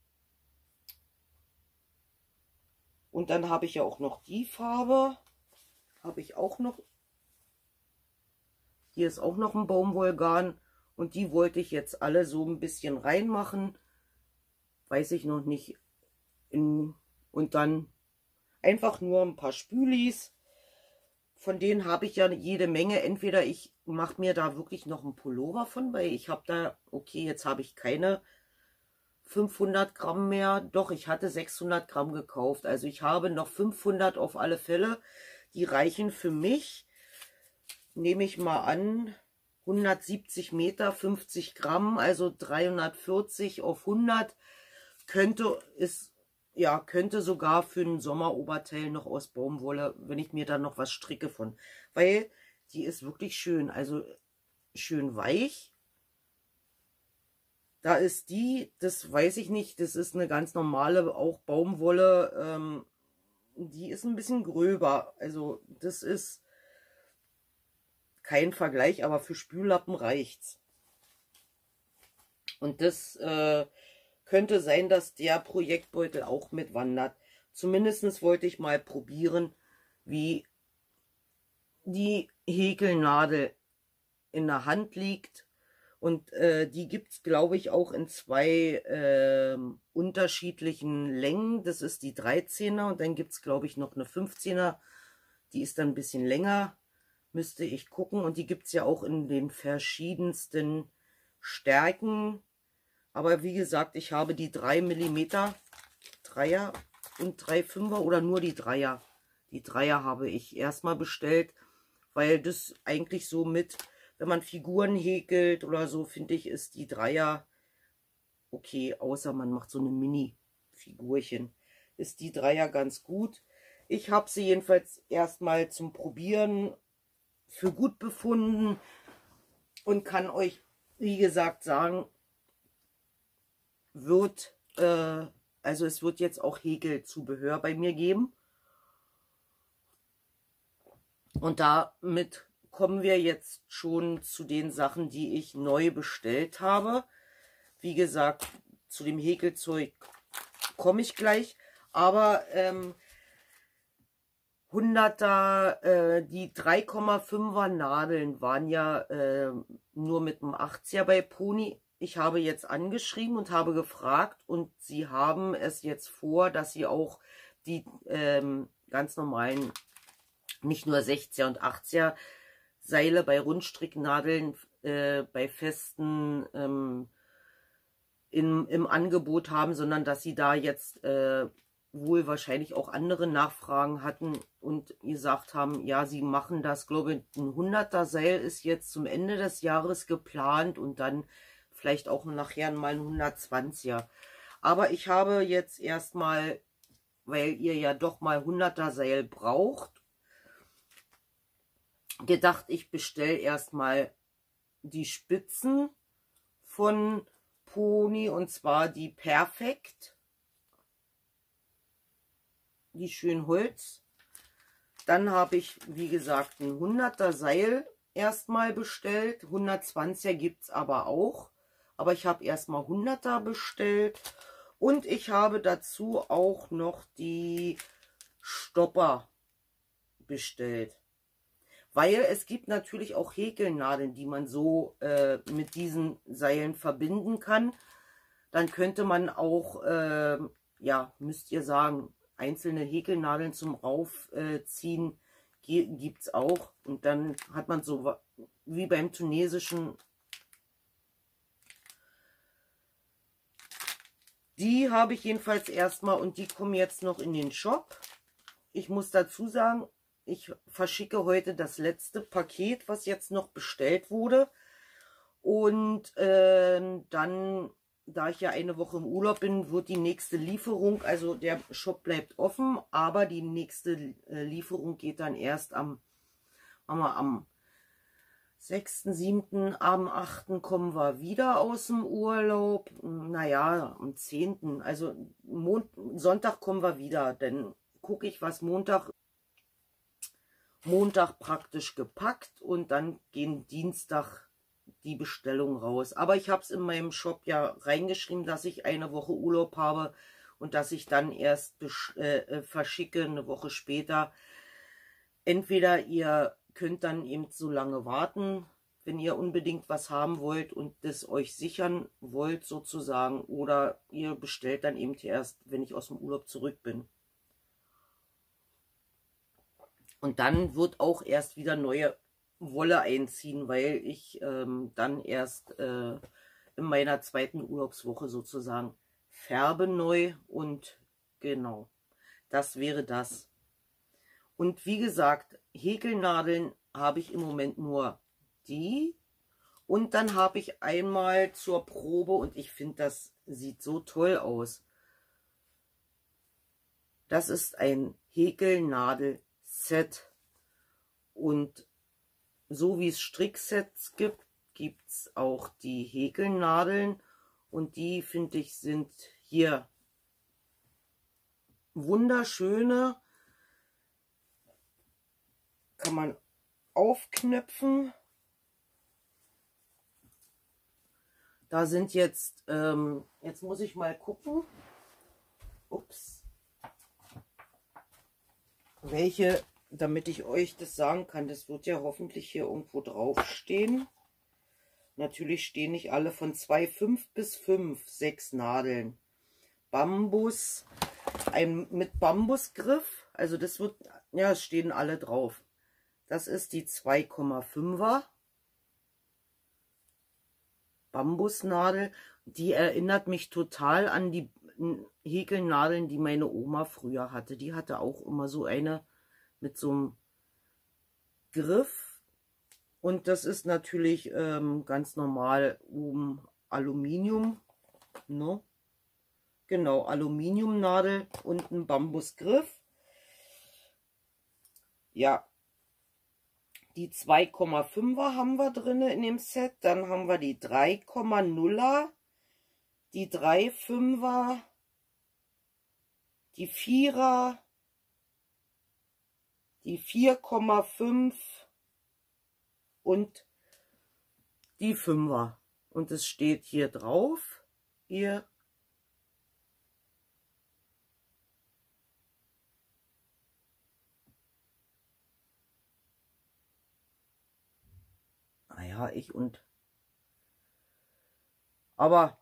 S1: Und dann habe ich ja auch noch die Farbe. Habe ich auch noch. Hier ist auch noch ein Baumwollgarn. Und die wollte ich jetzt alle so ein bisschen reinmachen. Weiß ich noch nicht. In, und dann einfach nur ein paar Spülis. Von denen habe ich ja jede Menge. Entweder ich mache mir da wirklich noch einen Pullover von, weil ich habe da, okay, jetzt habe ich keine fünfhundert Gramm mehr. Doch, ich hatte sechshundert Gramm gekauft. Also ich habe noch fünfhundert auf alle Fälle. Die reichen für mich. Nehme ich mal an, hundertsiebzig Meter, fünfzig Gramm, also dreihundertvierzig auf hundert. Könnte, ist, ja, könnte sogar für ein Sommeroberteil noch aus Baumwolle, wenn ich mir da noch was stricke von. Weil die ist wirklich schön, also schön weich. Da ist die, das weiß ich nicht, das ist eine ganz normale, auch Baumwolle, ähm, die ist ein bisschen gröber. Also das ist kein Vergleich, aber für Spüllappen reicht's. Und das äh, könnte sein, dass der Projektbeutel auch mitwandert. Zumindest wollte ich mal probieren, wie die Häkelnadel in der Hand liegt. Und äh, die gibt es, glaube ich, auch in zwei äh, unterschiedlichen Längen. Das ist die dreizehner und dann gibt es, glaube ich, noch eine fünfzehner. Die ist dann ein bisschen länger, müsste ich gucken. Und die gibt es ja auch in den verschiedensten Stärken. Aber wie gesagt, ich habe die drei Millimeter Dreier und drei Fünfer oder nur die Dreier. Die Dreier habe ich erstmal bestellt, weil das eigentlich so mit, wenn man Figuren häkelt oder so, finde ich, ist die Dreier okay, außer man macht so eine Mini-Figurchen. Ist die Dreier ganz gut. Ich habe sie jedenfalls erstmal zum Probieren für gut befunden und kann euch, wie gesagt, sagen, wird, äh, also es wird jetzt auch Häkelzubehör bei mir geben. Und damit kommen wir jetzt schon zu den Sachen, die ich neu bestellt habe. Wie gesagt, zu dem Häkelzeug komme ich gleich. Aber ähm, hunderter, äh, die drei Komma fünfer Nadeln waren ja äh, nur mit dem achtziger bei Pony. Ich habe jetzt angeschrieben und habe gefragt und sie haben es jetzt vor, dass sie auch die ähm, ganz normalen, nicht nur sechziger und achtziger Seile bei Rundstricknadeln, äh, bei festen ähm, in, im Angebot haben, sondern dass sie da jetzt äh, wohl wahrscheinlich auch andere Nachfragen hatten und gesagt haben, ja, sie machen das, glaube ich, ein hunderter Seil ist jetzt zum Ende des Jahres geplant und dann vielleicht auch nachher mal ein hundertzwanziger. Aber ich habe jetzt erstmal, weil ihr ja doch mal hunderter Seil braucht, gedacht, ich bestelle erstmal die Spitzen von Pony und zwar die Perfekt. Die schön Holz. Dann habe ich, wie gesagt, ein hunderter Seil erstmal bestellt. hundertzwanziger gibt es aber auch. Aber ich habe erstmal hunderter bestellt. Und ich habe dazu auch noch die Stopper bestellt. Weil es gibt natürlich auch Häkelnadeln, die man so äh, mit diesen Seilen verbinden kann. Dann könnte man auch, äh, ja, müsst ihr sagen, einzelne Häkelnadeln zum Raufziehen äh, gibt es auch. Und dann hat man so wie beim tunesischen. Die habe ich jedenfalls erstmal und die kommen jetzt noch in den Shop. Ich muss dazu sagen, ich verschicke heute das letzte Paket, was jetzt noch bestellt wurde. Und äh, dann, da ich ja eine Woche im Urlaub bin, wird die nächste Lieferung, also der Shop bleibt offen, aber die nächste äh, Lieferung geht dann erst am, wir, am sechsten, siebten, am achten kommen wir wieder aus dem Urlaub. Naja, am zehnten, also Mond, Sonntag kommen wir wieder, dann gucke ich, was Montag Montag praktisch gepackt und dann gehen Dienstag die Bestellung raus. Aber ich habe es in meinem Shop ja reingeschrieben, dass ich eine Woche Urlaub habe und dass ich dann erst äh, verschicke, eine Woche später. Entweder ihr könnt dann eben so lange warten, wenn ihr unbedingt was haben wollt und das euch sichern wollt sozusagen, oder ihr bestellt dann eben erst, wenn ich aus dem Urlaub zurück bin. Und dann wird auch erst wieder neue Wolle einziehen, weil ich ähm, dann erst äh, in meiner zweiten Urlaubswoche sozusagen färbe neu. Und genau, das wäre das. Und wie gesagt, Häkelnadeln habe ich im Moment nur die. Und dann habe ich einmal zur Probe, und ich finde, das sieht so toll aus. Das ist ein Häkelnadel Set. Und so wie es Stricksets gibt, gibt es auch die Häkelnadeln. Und die, finde ich, sind hier wunderschöne. Kann man aufknöpfen. Da sind jetzt, ähm, jetzt muss ich mal gucken. Ups. Welche, damit ich euch das sagen kann, das wird ja hoffentlich hier irgendwo draufstehen. Natürlich stehen nicht alle, von zwei Komma fünf bis fünf, sechs Nadeln. Bambus, ein mit Bambusgriff, also das wird, ja, es stehen alle drauf. Das ist die zwei Komma fünfer Bambusnadel. Die erinnert mich total an die Häkelnadeln, die meine Oma früher hatte. Die hatte auch immer so eine mit so einem Griff. Und das ist natürlich ähm, ganz normal um Aluminium, ne? Genau, Aluminiumnadel und ein Bambusgriff. Ja, die zwei Komma fünfer haben wir drin in dem Set. Dann haben wir die drei Komma nuller, die drei Komma fünfer, die vierer, die vier Komma fünf und die fünfer. Und es steht hier drauf, hier. Naja, ich und... Aber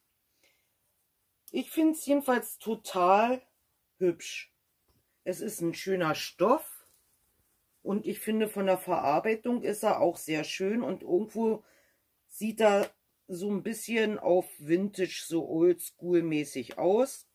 S1: ich finde es jedenfalls total hübsch. Es ist ein schöner Stoff und ich finde, von der Verarbeitung ist er auch sehr schön und irgendwo sieht er so ein bisschen auf Vintage, so oldschool-mäßig aus.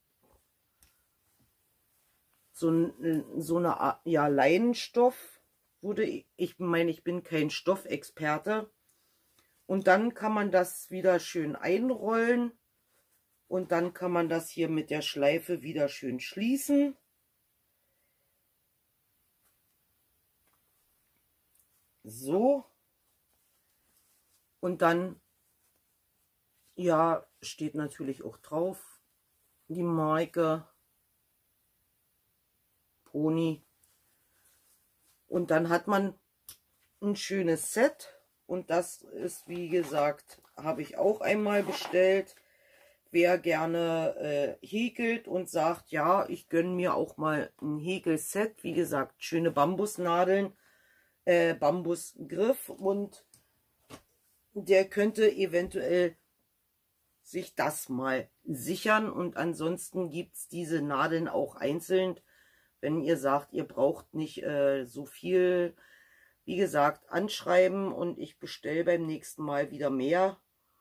S1: So, ein, so eine, ja, Leinenstoff wurde, ich meine, ich bin kein Stoffexperte. Und dann kann man das wieder schön einrollen und dann kann man das hier mit der Schleife wieder schön schließen. So. Und dann, ja, steht natürlich auch drauf, die Marke Pony. Und dann hat man ein schönes Set. Und das ist, wie gesagt, habe ich auch einmal bestellt. Wer gerne äh, häkelt und sagt, ja, ich gönne mir auch mal ein Häkelset. Wie gesagt, schöne Bambusnadeln, äh, Bambusgriff. Und der könnte eventuell sich das mal sichern. Und ansonsten gibt es diese Nadeln auch einzeln. Wenn ihr sagt, ihr braucht nicht äh, so viel, wie gesagt, anschreiben und ich bestelle beim nächsten Mal wieder mehr.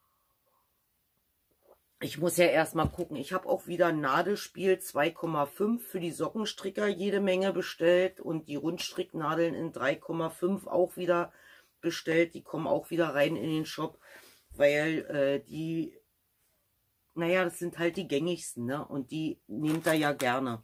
S1: Ich muss ja erstmal gucken. Ich habe auch wieder ein Nadelspiel zwei Komma fünf für die Sockenstricker jede Menge bestellt und die Rundstricknadeln in drei Komma fünf auch wieder bestellt. Die kommen auch wieder rein in den Shop, weil äh, die, naja, das sind halt die gängigsten, ne? Und die nehmt ihr ja gerne.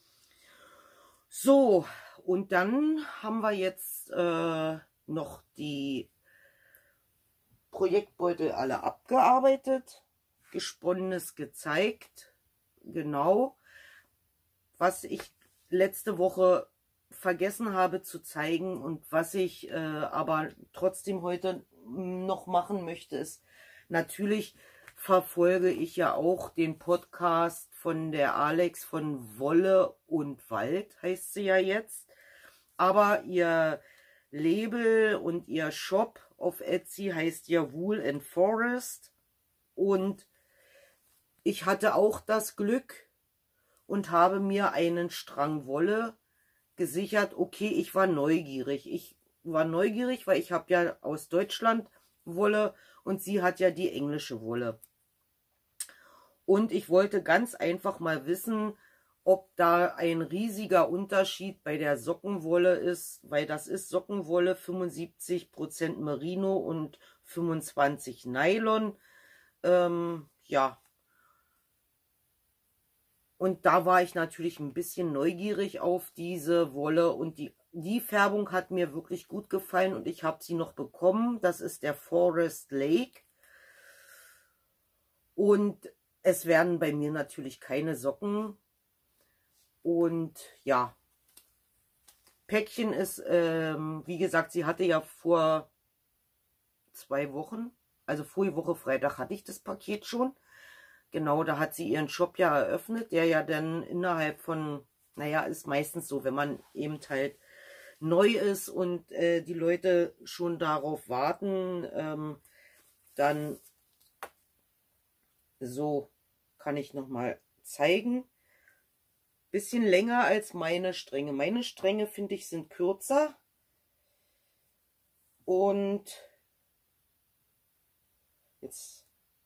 S1: So, und dann haben wir jetzt äh, noch die Projektbeutel alle abgearbeitet, gesponnenes gezeigt, genau. Was ich letzte Woche vergessen habe zu zeigen und was ich äh, aber trotzdem heute noch machen möchte, ist, natürlich verfolge ich ja auch den Podcast von der Alex von Wolle und Wald, heißt sie ja jetzt. Aber ihr Label und ihr Shop auf Etsy heißt ja Wool and Forest. Und ich hatte auch das Glück und habe mir einen Strang Wolle gesichert. Okay, ich war neugierig. Ich war neugierig, weil ich habe ja aus Deutschland Wolle und sie hat ja die englische Wolle. Und ich wollte ganz einfach mal wissen, ob da ein riesiger Unterschied bei der Sockenwolle ist, weil das ist Sockenwolle, fünfundsiebzig Prozent Merino und fünfundzwanzig Nylon. Ähm, ja. Und da war ich natürlich ein bisschen neugierig auf diese Wolle und die, die Färbung hat mir wirklich gut gefallen und ich habe sie noch bekommen. Das ist der Forest Lake. Und es werden bei mir natürlich keine Socken. Und ja, Päckchen ist, ähm, wie gesagt, sie hatte ja vor zwei Wochen, also vorige Woche Freitag hatte ich das Paket schon. Genau, da hat sie ihren Shop ja eröffnet, der ja dann innerhalb von, naja, ist meistens so, wenn man eben halt neu ist und äh, die Leute schon darauf warten, ähm, Dann so kann ich noch mal zeigen. Bisschen länger als meine Stränge. Meine Stränge, finde ich, sind kürzer. Und jetzt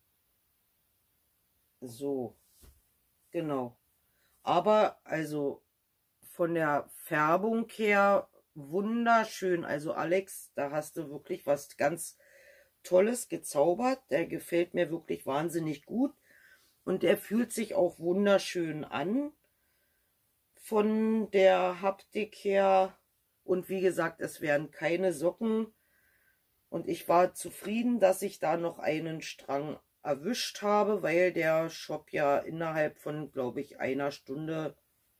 S1: so, genau. Aber also von der Färbung her wunderschön. Also Alex, da hast du wirklich was ganz Tolles gezaubert. Der gefällt mir wirklich wahnsinnig gut. Und er fühlt sich auch wunderschön an. Von der Haptik her. Und wie gesagt, es werden keine Socken. Und ich war zufrieden, dass ich da noch einen Strang erwischt habe, weil der Shop ja innerhalb von, glaube ich, einer Stunde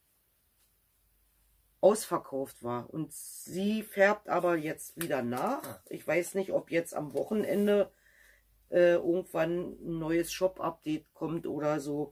S1: ausverkauft war. Und sie färbt aber jetzt wieder nach. Ich weiß nicht, ob jetzt am Wochenende äh, irgendwann ein neues Shop-Update kommt oder so.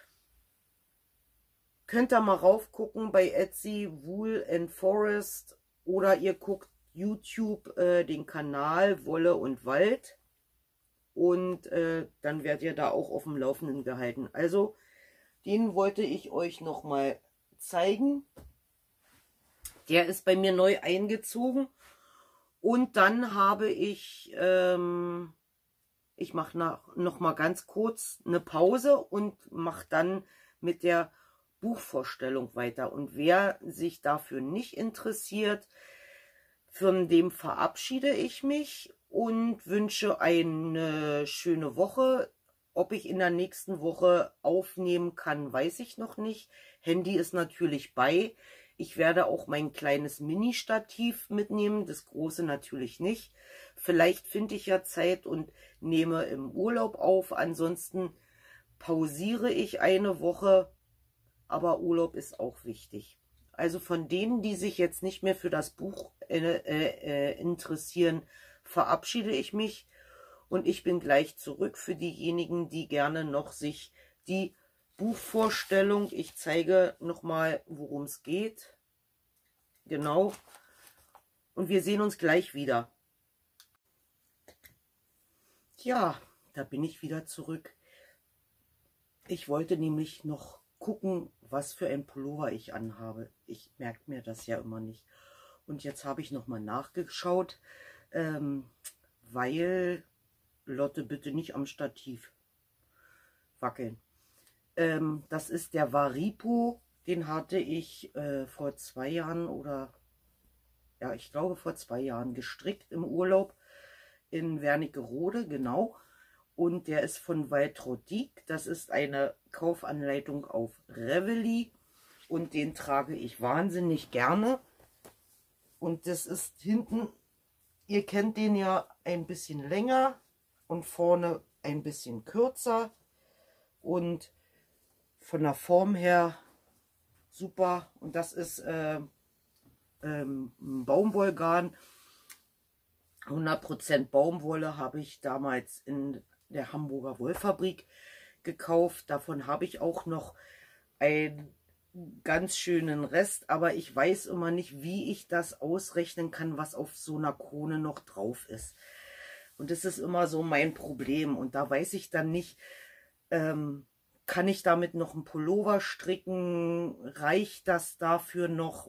S1: Könnt ihr mal raufgucken bei Etsy, Wool and Forest, oder ihr guckt YouTube äh, den Kanal Wolle und Wald und äh, dann werdet ihr da auch auf dem Laufenden gehalten. Also den wollte ich euch noch mal zeigen. Der ist bei mir neu eingezogen und dann habe ich, ähm, ich mache noch mal ganz kurz eine Pause und mache dann mit der Buchvorstellung weiter. Und wer sich dafür nicht interessiert, von dem verabschiede ich mich und wünsche eine schöne Woche. Ob ich in der nächsten Woche aufnehmen kann, weiß ich noch nicht. Handy ist natürlich bei. Ich werde auch mein kleines Mini-Stativ mitnehmen, das große natürlich nicht. Vielleicht finde ich ja Zeit und nehme im Urlaub auf. Ansonsten pausiere ich eine Woche, aber Urlaub ist auch wichtig. Also von denen, die sich jetzt nicht mehr für das Buch äh, äh, interessieren, verabschiede ich mich. Und ich bin gleich zurück für diejenigen, die gerne noch sich die Buchvorstellung, ich zeige nochmal, worum es geht. Genau. Und wir sehen uns gleich wieder. Ja, da bin ich wieder zurück. Ich wollte nämlich noch gucken, was für ein Pullover ich anhabe. Ich merke mir das ja immer nicht. Und jetzt habe ich nochmal nachgeschaut, ähm, weil, Lotte, bitte nicht am Stativ wackeln. Ähm, das ist der Varipo, den hatte ich äh, vor zwei Jahren oder, ja, ich glaube vor zwei Jahren gestrickt im Urlaub in Wernigerode, genau. Und der ist von Waltrodique. Das ist eine Kaufanleitung auf Reveille. Und den trage ich wahnsinnig gerne. Und das ist hinten, ihr kennt den ja, ein bisschen länger und vorne ein bisschen kürzer. Und von der Form her super. Und das ist äh, ähm, ein Baumwollgarn. hundert Prozent Baumwolle habe ich damals in der Hamburger Wollfabrik gekauft. Davon habe ich auch noch einen ganz schönen Rest, aber ich weiß immer nicht, wie ich das ausrechnen kann, was auf so einer Krone noch drauf ist. Und das ist immer so mein Problem. Und da weiß ich dann nicht, ähm, kann ich damit noch einen Pullover stricken? Reicht das dafür noch?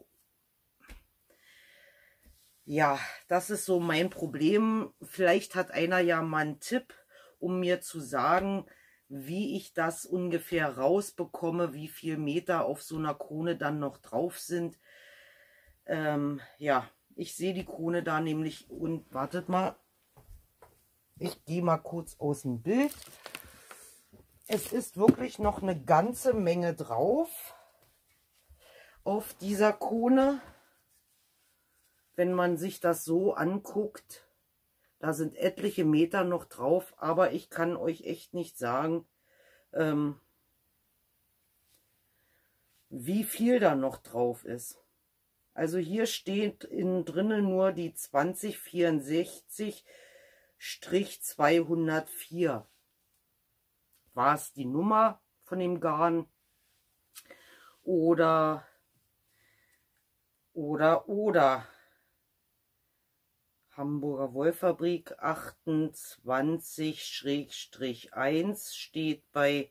S1: Ja, das ist so mein Problem. Vielleicht hat einer ja mal einen Tipp, um mir zu sagen, wie ich das ungefähr rausbekomme, wie viel Meter auf so einer Krone dann noch drauf sind. Ähm, ja, ich sehe die Krone da nämlich und wartet mal, ich gehe mal kurz aus dem Bild. Es ist wirklich noch eine ganze Menge drauf auf dieser Krone. Wenn man sich das so anguckt, da sind etliche Meter noch drauf, aber ich kann euch echt nicht sagen, ähm, wie viel da noch drauf ist. Also hier steht innen drinnen nur die zwanzig vierundsechzig zweihundertvier. War es die Nummer von dem Garn? Oder, oder, oder... Hamburger Wollfabrik achtundzwanzig eins steht bei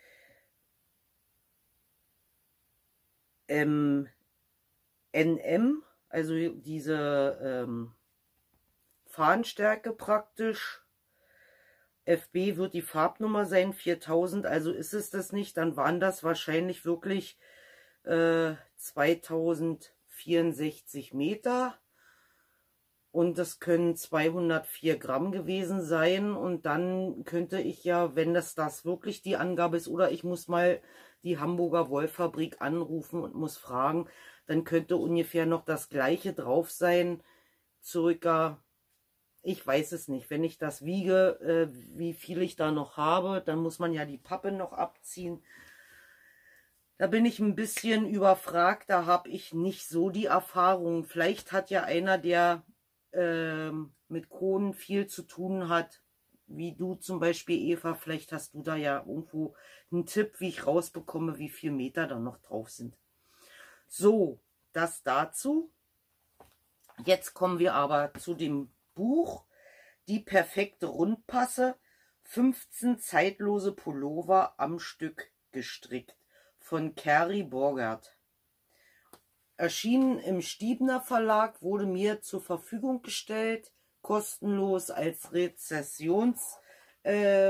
S1: ähm, N M, also diese ähm, Fahnenstärke praktisch. F B wird die Farbnummer sein, viertausend, also ist es das nicht, dann waren das wahrscheinlich wirklich äh, zweitausendvierundsechzig Meter. Und das können zweihundertvier Gramm gewesen sein. Und dann könnte ich ja, wenn das das wirklich die Angabe ist, oder ich muss mal die Hamburger Wollfabrik anrufen und muss fragen, dann könnte ungefähr noch das gleiche drauf sein. Circa, ich weiß es nicht. Wenn ich das wiege, äh, wie viel ich da noch habe, dann muss man ja die Pappe noch abziehen. Da bin ich ein bisschen überfragt. Da habe ich nicht so die Erfahrung. Vielleicht hat ja einer, der ähm, mit Kronen viel zu tun hat, wie du zum Beispiel, Eva, vielleicht hast du da ja irgendwo einen Tipp, wie ich rausbekomme, wie viele Meter da noch drauf sind. So, das dazu. Jetzt kommen wir aber zu dem Buch, Die perfekte Rundpasse, fünfzehn zeitlose Pullover am Stück gestrickt, von Carrie Borgert. Erschienen im Stiebner Verlag, wurde mir zur Verfügung gestellt, kostenlos als Rezessionsexemplar,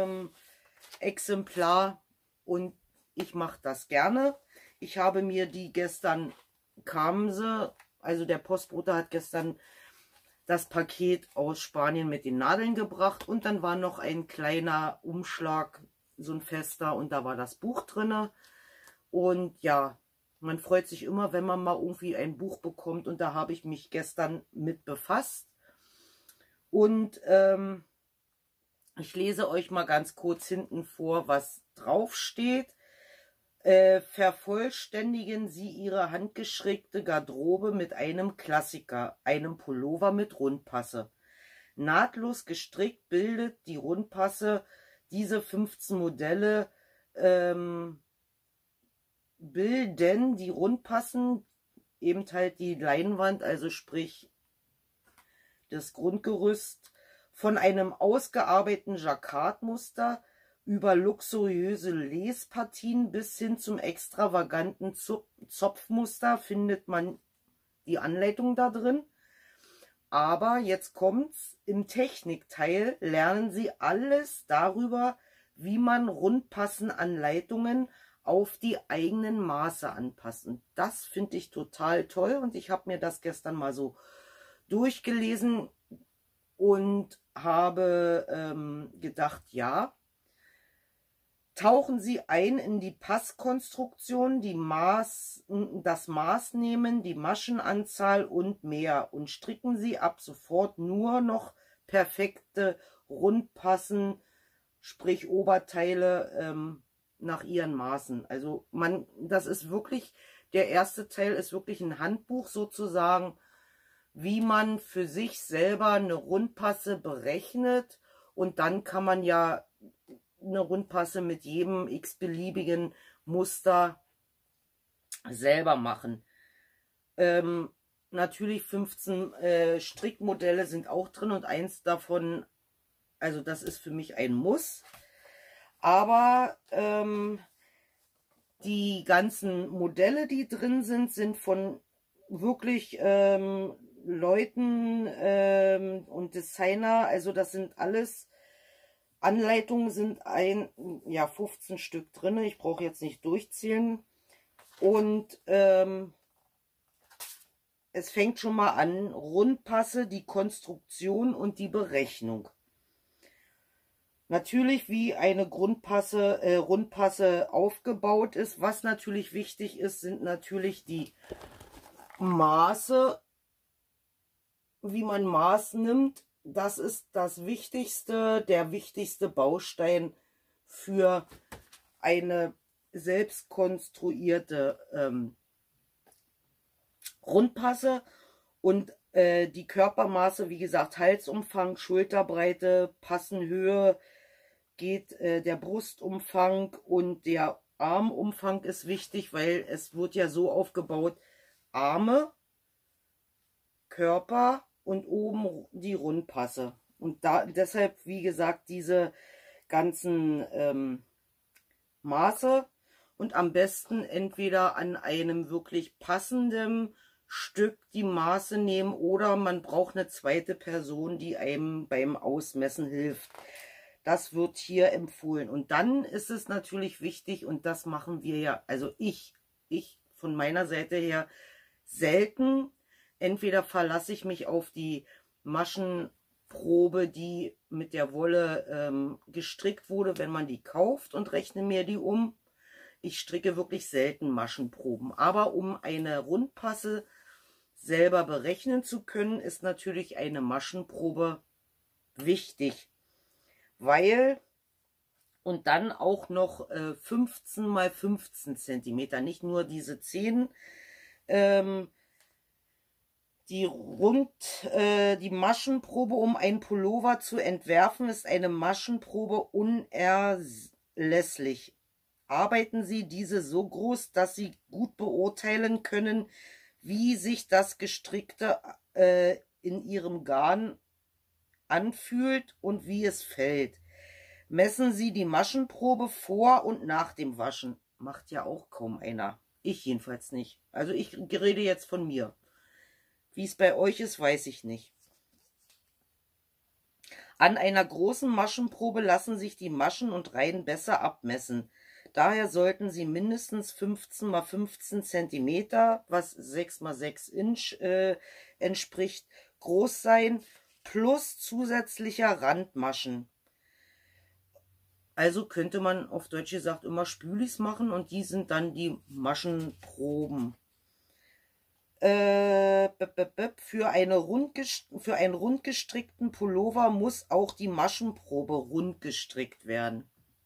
S1: ähm, und ich mache das gerne. Ich habe mir die gestern, kamen sie, also der Postbote hat gestern das Paket aus Spanien mit den Nadeln gebracht und dann war noch ein kleiner Umschlag, so ein fester, und da war das Buch drin. Und ja, man freut sich immer, wenn man mal irgendwie ein Buch bekommt, und da habe ich mich gestern mit befasst. Und ähm, ich lese euch mal ganz kurz hinten vor, was drauf steht. Äh, vervollständigen Sie Ihre handgestrickte Garderobe mit einem Klassiker, einem Pullover mit Rundpasse. Nahtlos gestrickt bildet die Rundpasse diese fünfzehn Modelle, ähm, bilden die Rundpassen eben halt die Leinwand, also sprich das Grundgerüst, von einem ausgearbeiteten Jacquardmuster über luxuriöse Lespartien bis hin zum extravaganten Zopfmuster findet man die Anleitung da drin. Aber jetzt kommt's, im Technikteil lernen Sie alles darüber, wie man Rundpassenanleitungen auf die eigenen Maße anpassen. Das finde ich total toll, und ich habe mir das gestern mal so durchgelesen und habe ähm, gedacht, ja, tauchen Sie ein in die Passkonstruktion, die Maß, das Maß nehmen, die Maschenanzahl und mehr, und stricken Sie ab sofort nur noch perfekte Rundpassen, sprich Oberteile, ähm, nach ihren Maßen. Also man, das ist wirklich, der erste Teil ist wirklich ein Handbuch sozusagen, wie man für sich selber eine Rundpasse berechnet, und dann kann man ja eine Rundpasse mit jedem x-beliebigen Muster selber machen. Ähm, natürlich fünfzehn äh, Strickmodelle sind auch drin, und eins davon, also das ist für mich ein Muss. Aber ähm, die ganzen Modelle, die drin sind, sind von wirklich ähm, Leuten ähm, und Designer. Also das sind alles Anleitungen, sind ein, ja, fünfzehn Stück drin. Ich brauche jetzt nicht durchzählen. Und ähm, es fängt schon mal an, Rundpasse, die Konstruktion und die Berechnung. Natürlich, wie eine Grundpasse, äh, Rundpasse aufgebaut ist. Was natürlich wichtig ist, sind natürlich die Maße, wie man Maß nimmt. Das ist das Wichtigste, der wichtigste Baustein für eine selbst konstruierte ähm, Rundpasse. Und äh, die Körpermaße, wie gesagt, Halsumfang, Schulterbreite, Passenhöhe, geht äh, der Brustumfang und der Armumfang ist wichtig, weil es wird ja so aufgebaut: Arme, Körper, und oben die Rundpasse. Und da deshalb, wie gesagt, diese ganzen ähm, Maße und am besten entweder an einem wirklich passenden Stück die Maße nehmen oder man braucht eine zweite Person, die einem beim Ausmessen hilft. Das wird hier empfohlen. Und dann ist es natürlich wichtig, und das machen wir ja, also ich, ich von meiner Seite her selten. Entweder verlasse ich mich auf die Maschenprobe, die mit der Wolle ähm, gestrickt wurde, wenn man die kauft, und rechne mir die um. Ich stricke wirklich selten Maschenproben. Aber um eine Rundpasse selber berechnen zu können, ist natürlich eine Maschenprobe wichtig. Weil, und dann auch noch äh, fünfzehn mal fünfzehn Zentimeter, nicht nur diese zehn, ähm, die Rund, äh, die Maschenprobe, um einen Pullover zu entwerfen, ist eine Maschenprobe unerlässlich. Arbeiten Sie diese so groß, dass Sie gut beurteilen können, wie sich das Gestrickte äh, in Ihrem Garn anfühlt und wie es fällt. Messen Sie die Maschenprobe vor und nach dem Waschen. Macht ja auch kaum einer. Ich jedenfalls nicht. Also ich rede jetzt von mir. Wie es bei euch ist, weiß ich nicht. An einer großen Maschenprobe lassen sich die Maschen und Reihen besser abmessen. Daher sollten sie mindestens fünfzehn mal fünfzehn Zentimeter, was sechs mal sechs Inch äh, entspricht, groß sein, plus zusätzlicher Randmaschen. Also könnte man auf Deutsch gesagt immer Spülis machen und die sind dann die Maschenproben. Äh, für, eine rund für einen rund gestrickten Pullover muss auch die Maschenprobe rund gestrickt werden.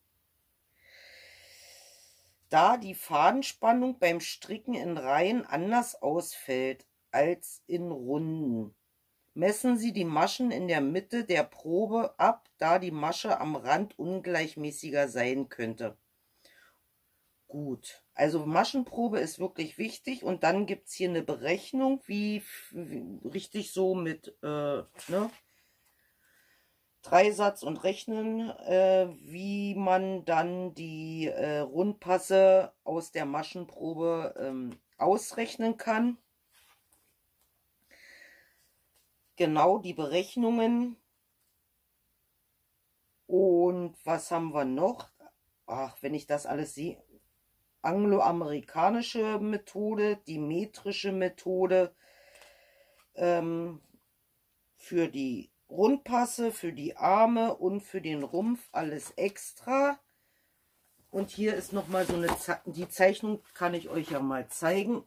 S1: Da die Fadenspannung beim Stricken in Reihen anders ausfällt als in Runden. Messen Sie die Maschen in der Mitte der Probe ab, da die Masche am Rand ungleichmäßiger sein könnte. Gut, also Maschenprobe ist wirklich wichtig und dann gibt es hier eine Berechnung, wie, wie richtig so mit äh, ne, Dreisatz und Rechnen, äh, wie man dann die äh, Rundpasse aus der Maschenprobe ähm, ausrechnen kann. Genau die Berechnungen. Und was haben wir noch? Ach, wenn ich das alles sehe. Angloamerikanische Methode, die metrische Methode ähm, für die Rundpasse, für die Arme und für den Rumpf alles extra. Und hier ist noch mal so eine Ze die Zeichnung, kann ich euch ja mal zeigen.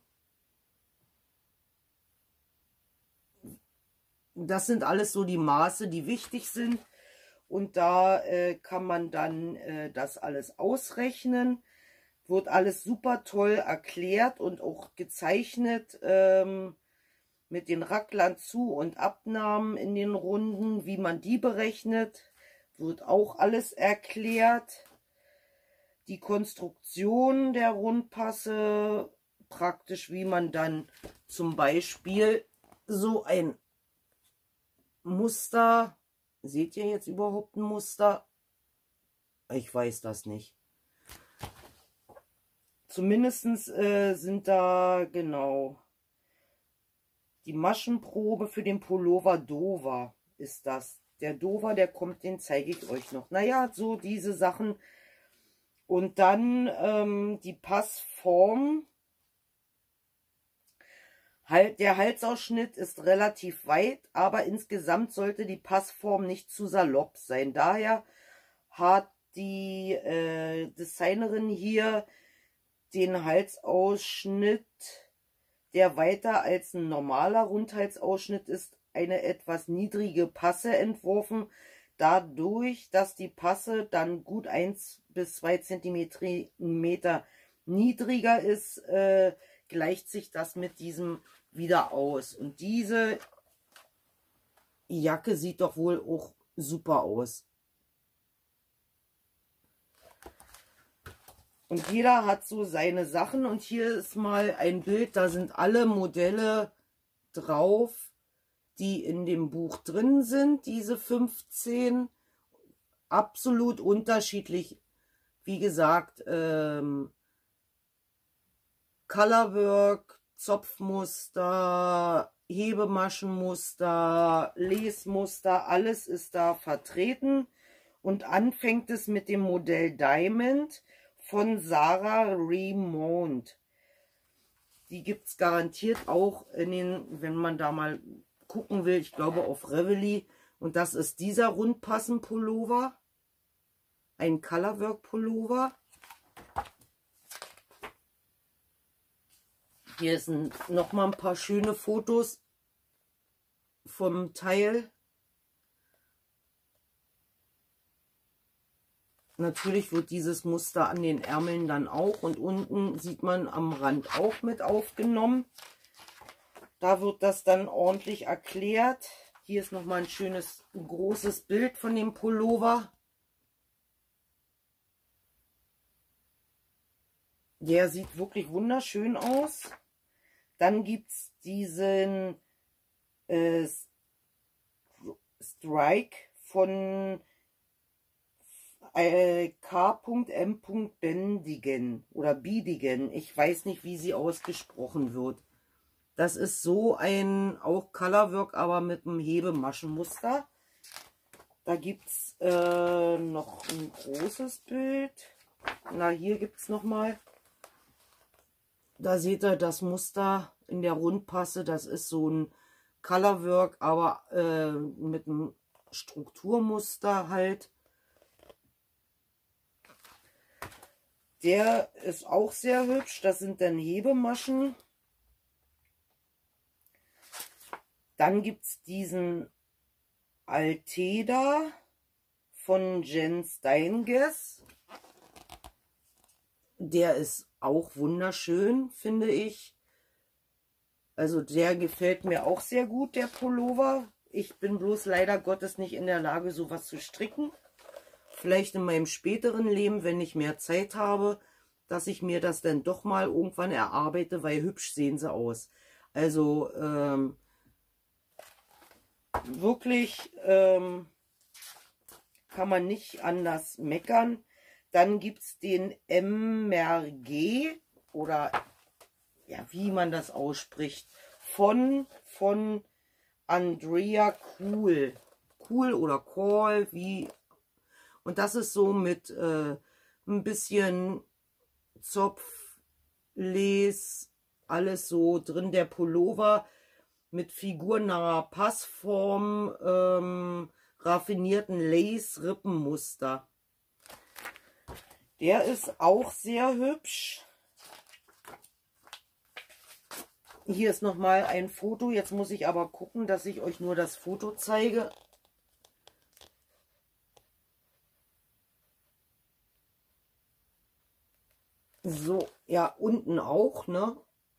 S1: Das sind alles so die Maße, die wichtig sind. Und da äh, kann man dann äh, das alles ausrechnen. Wird alles super toll erklärt und auch gezeichnet ähm, mit den Racklern zu- und Abnahmen in den Runden, wie man die berechnet. Wird auch alles erklärt. Die Konstruktion der Rundpasse, praktisch wie man dann zum Beispiel so ein Muster, seht ihr jetzt überhaupt ein Muster? Ich weiß das nicht. Zumindest äh, sind da, genau, die Maschenprobe für den Pullover Dover ist das. Der Dover, der kommt, den zeige ich euch noch. Naja, so diese Sachen. Und dann ähm, die Passform. Halt, der Halsausschnitt ist relativ weit, aber insgesamt sollte die Passform nicht zu salopp sein. Daher hat die äh, Designerin hier den Halsausschnitt, der weiter als ein normaler Rundhalsausschnitt ist, eine etwas niedrige Passe entworfen. Dadurch, dass die Passe dann gut eins bis zwei Zentimeter niedriger ist, äh, gleicht sich das mit diesem wieder aus. Und diese Jacke sieht doch wohl auch super aus. Und jeder hat so seine Sachen. Und hier ist mal ein Bild, da sind alle Modelle drauf, die in dem Buch drin sind, diese fünfzehn. Absolut unterschiedlich. Wie gesagt, ähm, Colorwork, Zopfmuster, Hebemaschenmuster, Lesmuster, alles ist da vertreten. Und an fängt es mit dem Modell Diamond von Sarah Remond. Die gibt es garantiert auch in den, wenn man da mal gucken will, ich glaube auf Reveille. Und das ist dieser Rundpassen-Pullover. Ein Colorwork-Pullover. Hier sind noch mal ein paar schöne Fotos vom Teil. Natürlich wird dieses Muster an den Ärmeln dann auch und unten sieht man am Rand auch mit aufgenommen. Da wird das dann ordentlich erklärt. Hier ist noch mal ein schönes, ein großes Bild von dem Pullover. Der sieht wirklich wunderschön aus. Dann gibt es diesen äh, Strike von äh, K M Bendigen oder Biedigen. Ich weiß nicht, wie sie ausgesprochen wird. Das ist so ein, auch Colorwork, aber mit einem Hebemaschenmuster. Da gibt es äh, noch ein großes Bild. Na, hier gibt es nochmal. Da seht ihr das Muster in der Rundpasse. Das ist so ein Colorwork, aber äh, mit einem Strukturmuster halt. Der ist auch sehr hübsch. Das sind dann Hebemaschen. Dann gibt es diesen Alteda von Jen Steingess. Der ist auch wunderschön, finde ich. Also der gefällt mir auch sehr gut, der Pullover. Ich bin bloß leider Gottes nicht in der Lage, sowas zu stricken. Vielleicht in meinem späteren Leben, wenn ich mehr Zeit habe, dass ich mir das dann doch mal irgendwann erarbeite, weil hübsch sehen sie aus. Also ähm, wirklich ähm, kann man nicht anders meckern. Dann gibt es den M R G oder ja, wie man das ausspricht, von, von Andrea Cool. Cool oder Call, wie. Und das ist so mit äh, ein bisschen Zopf, Les, alles so drin. Der Pullover mit figurnaher Passform, ähm, raffinierten Lace-Rippenmuster. Der ist auch sehr hübsch. Hier ist nochmal ein Foto. Jetzt muss ich aber gucken, dass ich euch nur das Foto zeige. So, ja, unten auch, ne?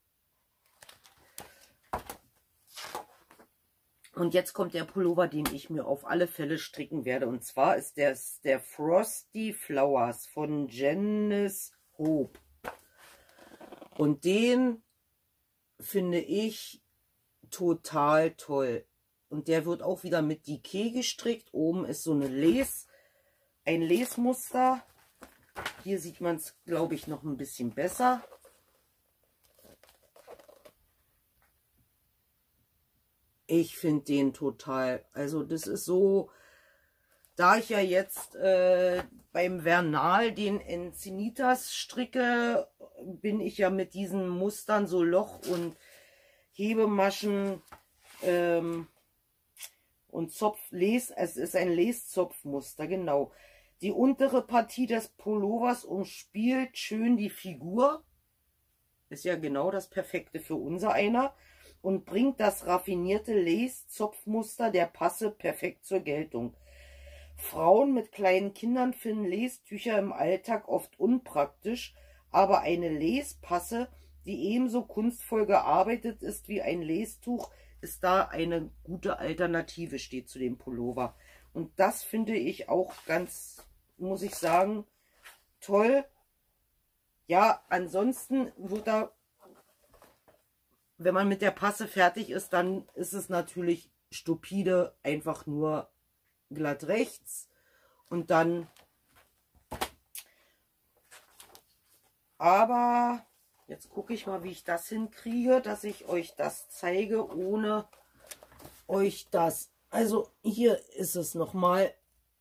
S1: Und jetzt kommt der Pullover, den ich mir auf alle Fälle stricken werde. Und zwar ist das der Frosty Flowers von Janice Hope. Und den finde ich total toll. Und der wird auch wieder mit Decay gestrickt. Oben ist so eine Les, ein Lesmuster. Hier sieht man es, glaube ich, noch ein bisschen besser. Ich finde den total, also das ist so, da ich ja jetzt äh, beim Vernal den Encinitas stricke, bin ich ja mit diesen Mustern so Loch- und Hebemaschen ähm, und Zopfles, es ist ein Leszopfmuster, genau. Die untere Partie des Pullovers umspielt schön die Figur, ist ja genau das Perfekte für unser einer. Und bringt das raffinierte Lace-Zopfmuster der Passe perfekt zur Geltung. Frauen mit kleinen Kindern finden Lace-Tücher im Alltag oft unpraktisch, aber eine Lace-Passe, die ebenso kunstvoll gearbeitet ist wie ein Lace-Tuch, ist da eine gute Alternative, steht zu dem Pullover. Und das finde ich auch ganz, muss ich sagen, toll. Ja, ansonsten wird da, wenn man mit der Passe fertig ist, dann ist es natürlich stupide einfach nur glatt rechts und dann aber jetzt gucke ich mal, wie ich das hinkriege, dass ich euch das zeige, ohne euch das, also hier ist es noch mal.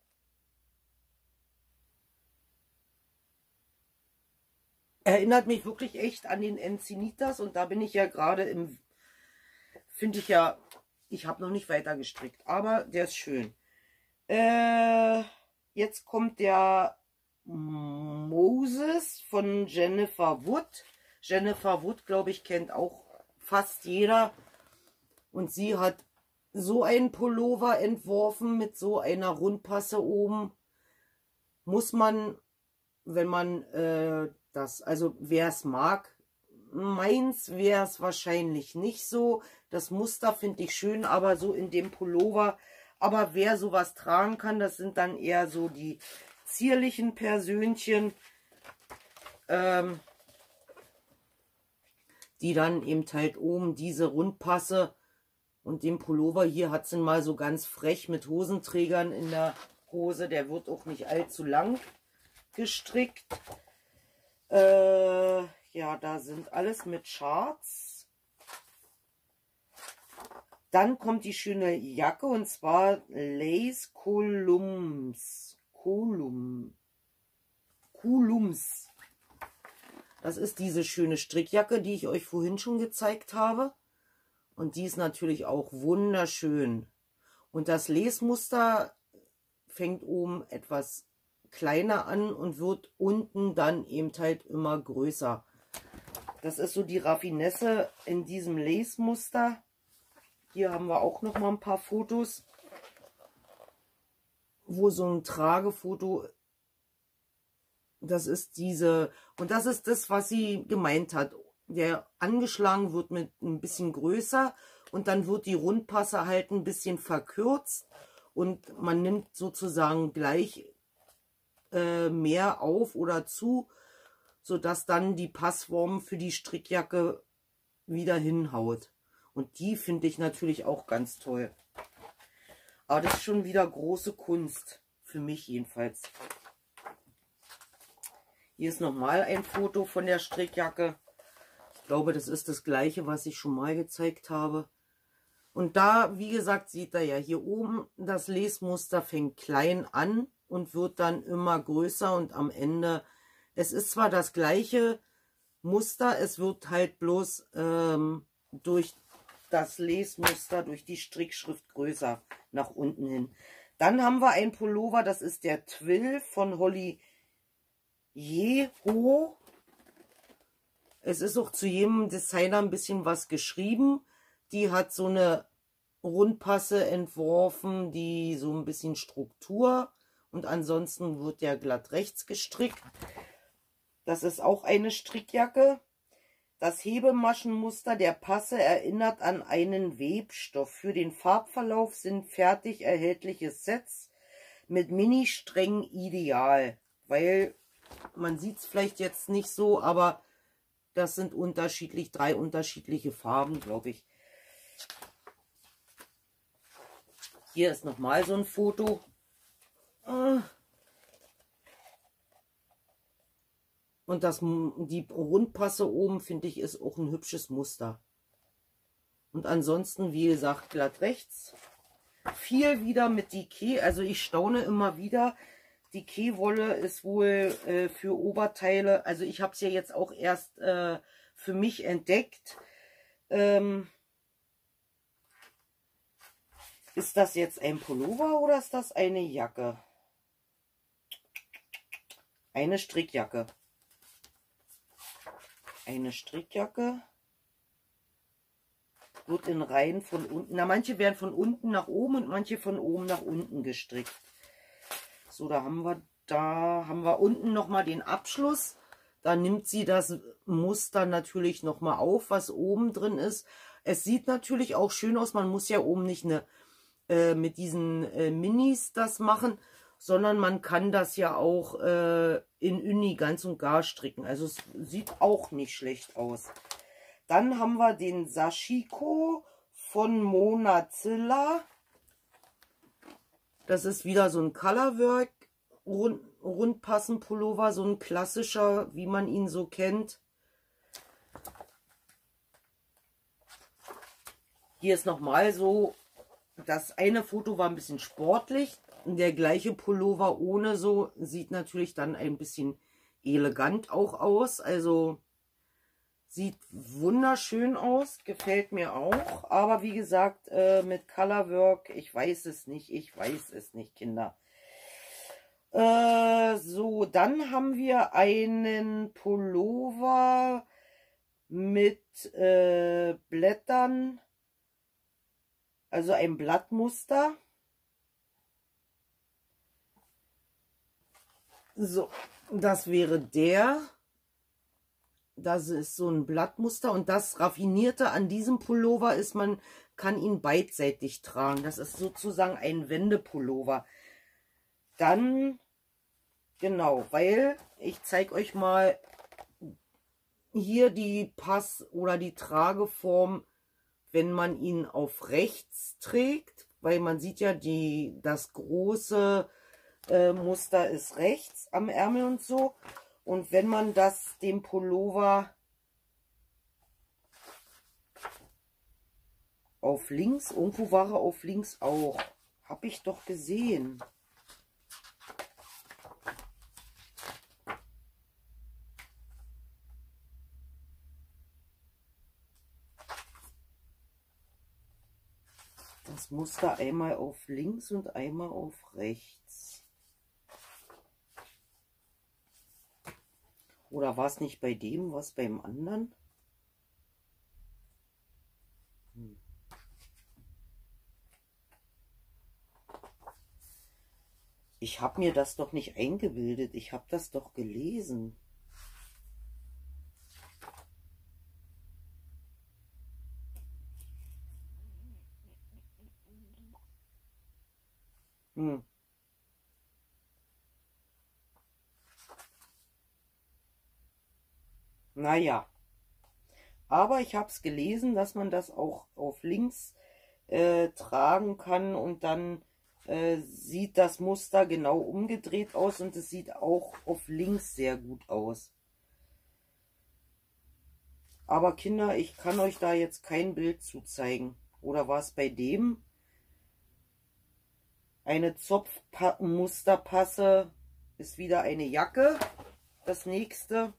S1: Erinnert mich wirklich echt an den Encinitas und da bin ich ja gerade im, finde ich ja, ich habe noch nicht weiter gestrickt, aber der ist schön. Äh, jetzt kommt der Moses von Jennifer Wood. Jennifer Wood, glaube ich, kennt auch fast jeder. Und sie hat so einen Pullover entworfen mit so einer Rundpasse oben. Muss man, wenn man äh, das, also wer es mag, meins wäre es wahrscheinlich nicht so. Das Muster finde ich schön, aber so in dem Pullover. Aber wer sowas tragen kann, das sind dann eher so die zierlichen Persönchen, ähm, die dann eben halt oben diese Rundpasse und den Pullover hier hat sie mal so ganz frech mit Hosenträgern in der Hose. Der wird auch nicht allzu lang gestrickt. Äh, ja, da sind alles mit Charts. Dann kommt die schöne Jacke und zwar Lace Columns. Colum. Columns. Das ist diese schöne Strickjacke, die ich euch vorhin schon gezeigt habe. Und die ist natürlich auch wunderschön. Und das Lesmuster fängt oben etwas kleiner an und wird unten dann eben halt immer größer. Das ist so die Raffinesse in diesem Lace-Muster. Hier haben wir auch noch mal ein paar Fotos, wo so ein Tragefoto, das ist diese, und das ist das, was sie gemeint hat. Der angeschlagen wird mit ein bisschen größer und dann wird die Rundpasse halt ein bisschen verkürzt und man nimmt sozusagen gleich äh, mehr auf oder zu, sodass dann die Passform für die Strickjacke wieder hinhaut. Und die finde ich natürlich auch ganz toll. Aber das ist schon wieder große Kunst, für mich jedenfalls. Hier ist nochmal ein Foto von der Strickjacke. Ich glaube, das ist das gleiche, was ich schon mal gezeigt habe. Und da, wie gesagt, sieht er ja hier oben, das Lesmuster fängt klein an und wird dann immer größer und am Ende, es ist zwar das gleiche Muster, es wird halt bloß ähm, durch das Lesmuster, durch die Strickschrift größer nach unten hin. Dann haben wir ein Pullover, das ist der Twill von Holly Jeho. Es ist auch zu jedem Designer ein bisschen was geschrieben. Die hat so eine Rundpasse entworfen, die so ein bisschen Struktur und ansonsten wird der glatt rechts gestrickt. Das ist auch eine Strickjacke. Das Hebemaschenmuster der Passe erinnert an einen Webstoff. Für den Farbverlauf sind fertig erhältliche Sets mit Mini-Strängen ideal. Weil man sieht es vielleicht jetzt nicht so, aber das sind unterschiedlich, drei unterschiedliche Farben, glaube ich. Hier ist nochmal so ein Foto. Und das, die Rundpasse oben, finde ich, ist auch ein hübsches Muster. Und ansonsten, wie gesagt, glatt rechts. Viel wieder mit Dike. Also ich staune immer wieder. Dike-Wolle ist wohl äh, für Oberteile. Also ich habe es ja jetzt auch erst äh, für mich entdeckt. Ähm, ist das jetzt ein Pullover oder ist das eine Jacke? Eine Strickjacke. Eine Strickjacke wird in Reihen von unten, na manche werden von unten nach oben und manche von oben nach unten gestrickt. So, da haben wir, da haben wir unten nochmal den Abschluss. Da nimmt sie das Muster natürlich nochmal auf, was oben drin ist. Es sieht natürlich auch schön aus, man muss ja oben nicht eine, äh, mit diesen äh, Minis das machen, sondern man kann das ja auch äh, in Uni ganz und gar stricken. Also es sieht auch nicht schlecht aus. Dann haben wir den Sashiko von Monazilla. Das ist wieder so ein Colorwork Rund, Rundpassen Pullover, so ein klassischer, wie man ihn so kennt. Hier ist nochmal so, das eine Foto war ein bisschen sportlich. Der gleiche Pullover ohne so sieht natürlich dann ein bisschen elegant auch aus. Also sieht wunderschön aus, gefällt mir auch. Aber wie gesagt, äh, mit Colorwork, ich weiß es nicht, ich weiß es nicht, Kinder. Äh, so, dann haben wir einen Pullover mit äh, Blättern, also ein Blattmuster. So, das wäre der. Das ist so ein Blattmuster und das Raffinierte an diesem Pullover ist, man kann ihn beidseitig tragen. Das ist sozusagen ein Wendepullover. Dann, genau, weil ich zeige euch mal hier die Pass- oder die Trageform, wenn man ihn auf rechts trägt, weil man sieht ja, die, das große äh, Muster ist rechts am Ärmel und so. Und wenn man das dem Pullover auf links, irgendwo war er auf links auch, habe ich doch gesehen. Das Muster einmal auf links und einmal auf rechts. Oder war es nicht bei dem, was beim anderen? Hm. Ich habe mir das doch nicht eingebildet. Ich habe das doch gelesen. Hm. Naja, aber ich habe es gelesen, dass man das auch auf links äh, tragen kann und dann äh, sieht das Muster genau umgedreht aus und es sieht auch auf links sehr gut aus. Aber Kinder, ich kann euch da jetzt kein Bild zu zeigen. Oder war es bei dem? Eine Zopfmusterpasse ist wieder eine Jacke. Das nächste.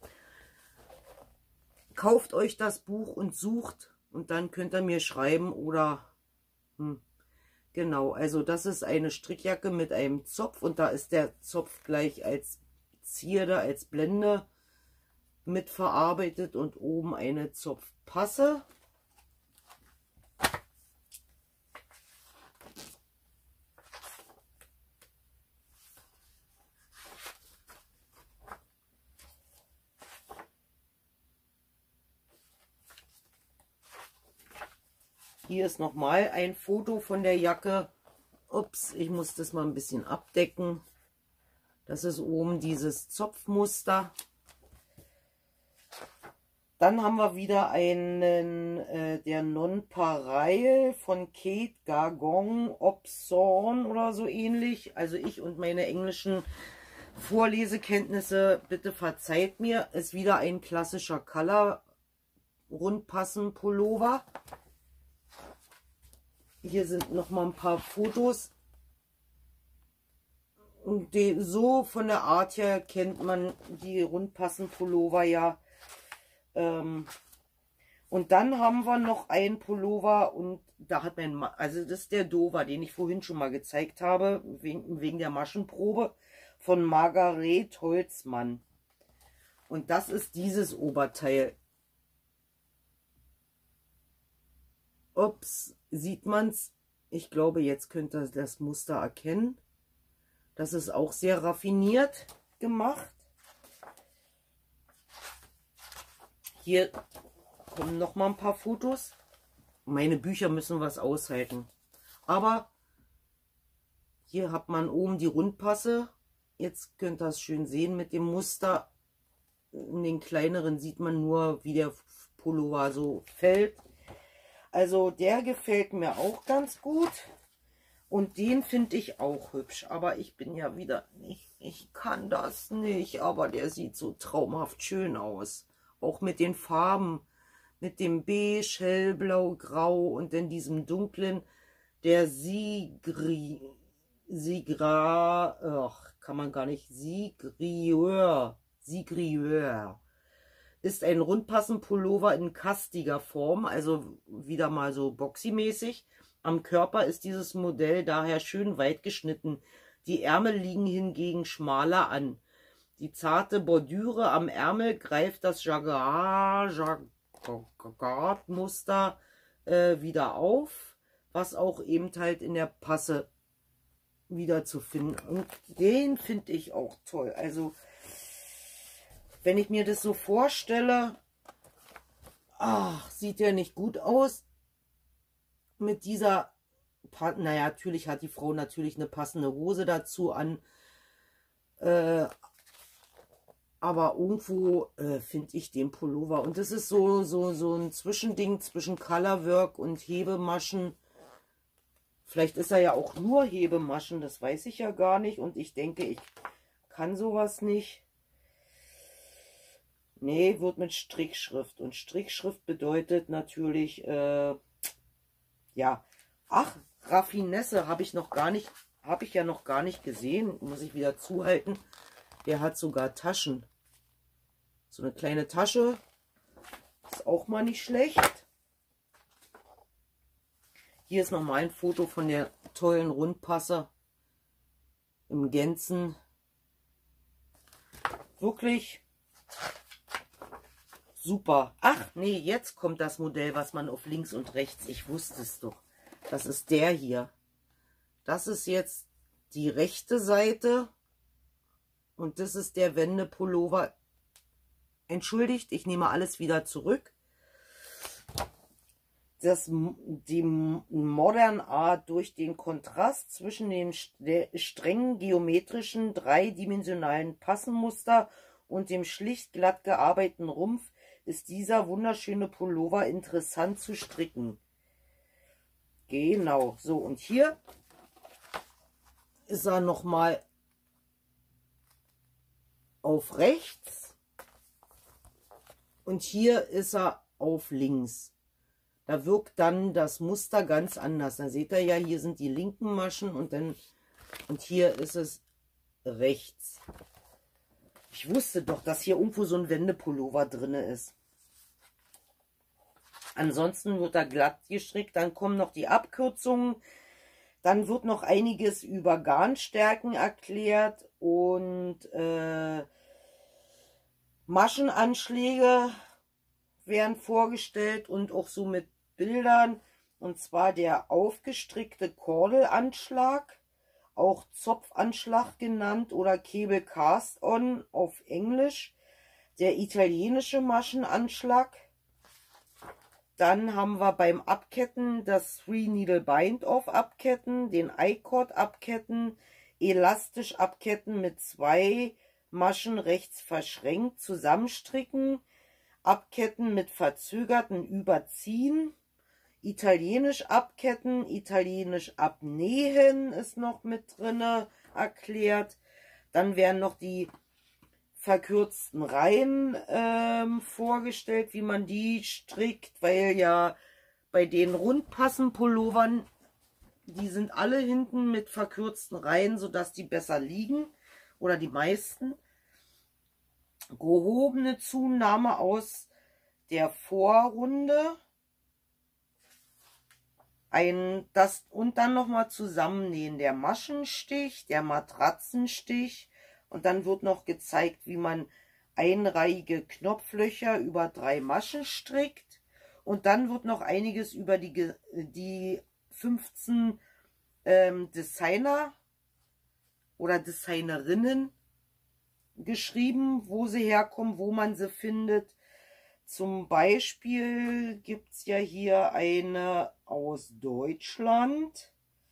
S1: Kauft euch das Buch und sucht und dann könnt ihr mir schreiben oder hm, genau, also das ist eine Strickjacke mit einem Zopf und da ist der Zopf gleich als Zierde, als Blende mit verarbeitet und oben eine Zopfpasse. Hier ist nochmal ein Foto von der Jacke. Ups, ich muss das mal ein bisschen abdecken. Das ist oben dieses Zopfmuster. Dann haben wir wieder einen, äh, der Nonpareil von Kate Gargon Opson oder so ähnlich. Also ich und meine englischen Vorlesekenntnisse, bitte verzeiht mir. Ist wieder ein klassischer Color Rundpassen Pullover. Hier sind noch mal ein paar Fotos. Und die, so von der Art her kennt man die Rundpassen Pullover ja. Ähm, und dann haben wir noch einen Pullover und da hat mein, Ma also das ist der Dover, den ich vorhin schon mal gezeigt habe, wegen, wegen der Maschenprobe von Margaret Holzmann. Und das ist dieses Oberteil. Ups, sieht man's? Ich glaube, jetzt könnt ihr das Muster erkennen. Das ist auch sehr raffiniert gemacht. Hier kommen noch mal ein paar Fotos. Meine Bücher müssen was aushalten. Aber hier hat man oben die Rundpasse. Jetzt könnt ihr es schön sehen mit dem Muster. In den kleineren sieht man nur, wie der Pullover so fällt. Also der gefällt mir auch ganz gut. Und den finde ich auch hübsch. Aber ich bin ja wieder nicht, ich kann das nicht. Aber der sieht so traumhaft schön aus. Auch mit den Farben. Mit dem Beige, Hellblau, Grau und in diesem dunklen, der Sigri, Sigra, ach, kann man gar nicht, Sigrieur, Sigrieur. Ist ein Rundpassen-Pullover in kastiger Form, also wieder mal so boxy-mäßig. Am Körper ist dieses Modell daher schön weit geschnitten. Die Ärmel liegen hingegen schmaler an. Die zarte Bordüre am Ärmel greift das Jaguar, Jag Muster äh, wieder auf, was auch eben halt in der Passe wieder zu finden. Und den finde ich auch toll. Also, wenn ich mir das so vorstelle, ach, sieht der nicht gut aus mit dieser, naja, natürlich hat die Frau natürlich eine passende Hose dazu an, äh, aber irgendwo äh, finde ich den Pullover. Und das ist so, so, so ein Zwischending zwischen Colorwork und Hebemaschen. Vielleicht ist er ja auch nur Hebemaschen, das weiß ich ja gar nicht. Und ich denke, ich kann sowas nicht. Nee, wird mit Strickschrift. Und Strickschrift bedeutet natürlich, äh, ja, ach, Raffinesse habe ich noch gar nicht, habe ich ja noch gar nicht gesehen. Muss ich wieder zuhalten. Der hat sogar Taschen. So eine kleine Tasche. Ist auch mal nicht schlecht. Hier ist noch mal ein Foto von der tollen Rundpasse. Im Gänzen. Wirklich super. Ach nee, jetzt kommt das Modell, was man auf links und rechts. Ich wusste es doch. Das ist der hier. Das ist jetzt die rechte Seite. Und das ist der Wendepullover. Entschuldigt, ich nehme alles wieder zurück. Das, die Modern Art durch den Kontrast zwischen dem strengen geometrischen dreidimensionalen Passenmuster und dem schlicht glatt gearbeiteten Rumpf ist dieser wunderschöne Pullover interessant zu stricken. Genau, so und hier ist er nochmal auf rechts. Und hier ist er auf links. Da wirkt dann das Muster ganz anders. Da seht ihr ja, hier sind die linken Maschen und dann und hier ist es rechts. Ich wusste doch, dass hier irgendwo so ein Wendepullover drin ist. Ansonsten wird er glatt gestrickt. Dann kommen noch die Abkürzungen. Dann wird noch einiges über Garnstärken erklärt und äh, Maschenanschläge werden vorgestellt und auch so mit Bildern. Und zwar der aufgestrickte Kordelanschlag, auch Zopfanschlag genannt oder Cable Cast On auf Englisch. Der italienische Maschenanschlag. Dann haben wir beim Abketten das Three Needle Bind Off abketten, den I-Cord abketten, elastisch abketten mit zwei Maschen rechts verschränkt, zusammenstricken, abketten mit verzögerten Überziehen, italienisch abketten, italienisch abnähen ist noch mit drinne erklärt. Dann werden noch die verkürzten Reihen ähm, vorgestellt, wie man die strickt, weil ja bei den Rundpassen-Pullovern, die sind alle hinten mit verkürzten Reihen, sodass die besser liegen, oder die meisten. Gehobene Zunahme aus der Vorrunde. Ein, das, und dann nochmal zusammennähen. Der Maschenstich, der Matratzenstich. Und dann wird noch gezeigt, wie man einreihige Knopflöcher über drei Maschen strickt. Und dann wird noch einiges über die, die fünfzehn ähm, Designer oder Designerinnen geschrieben, wo sie herkommen, wo man sie findet. Zum Beispiel gibt es ja hier eine aus Deutschland.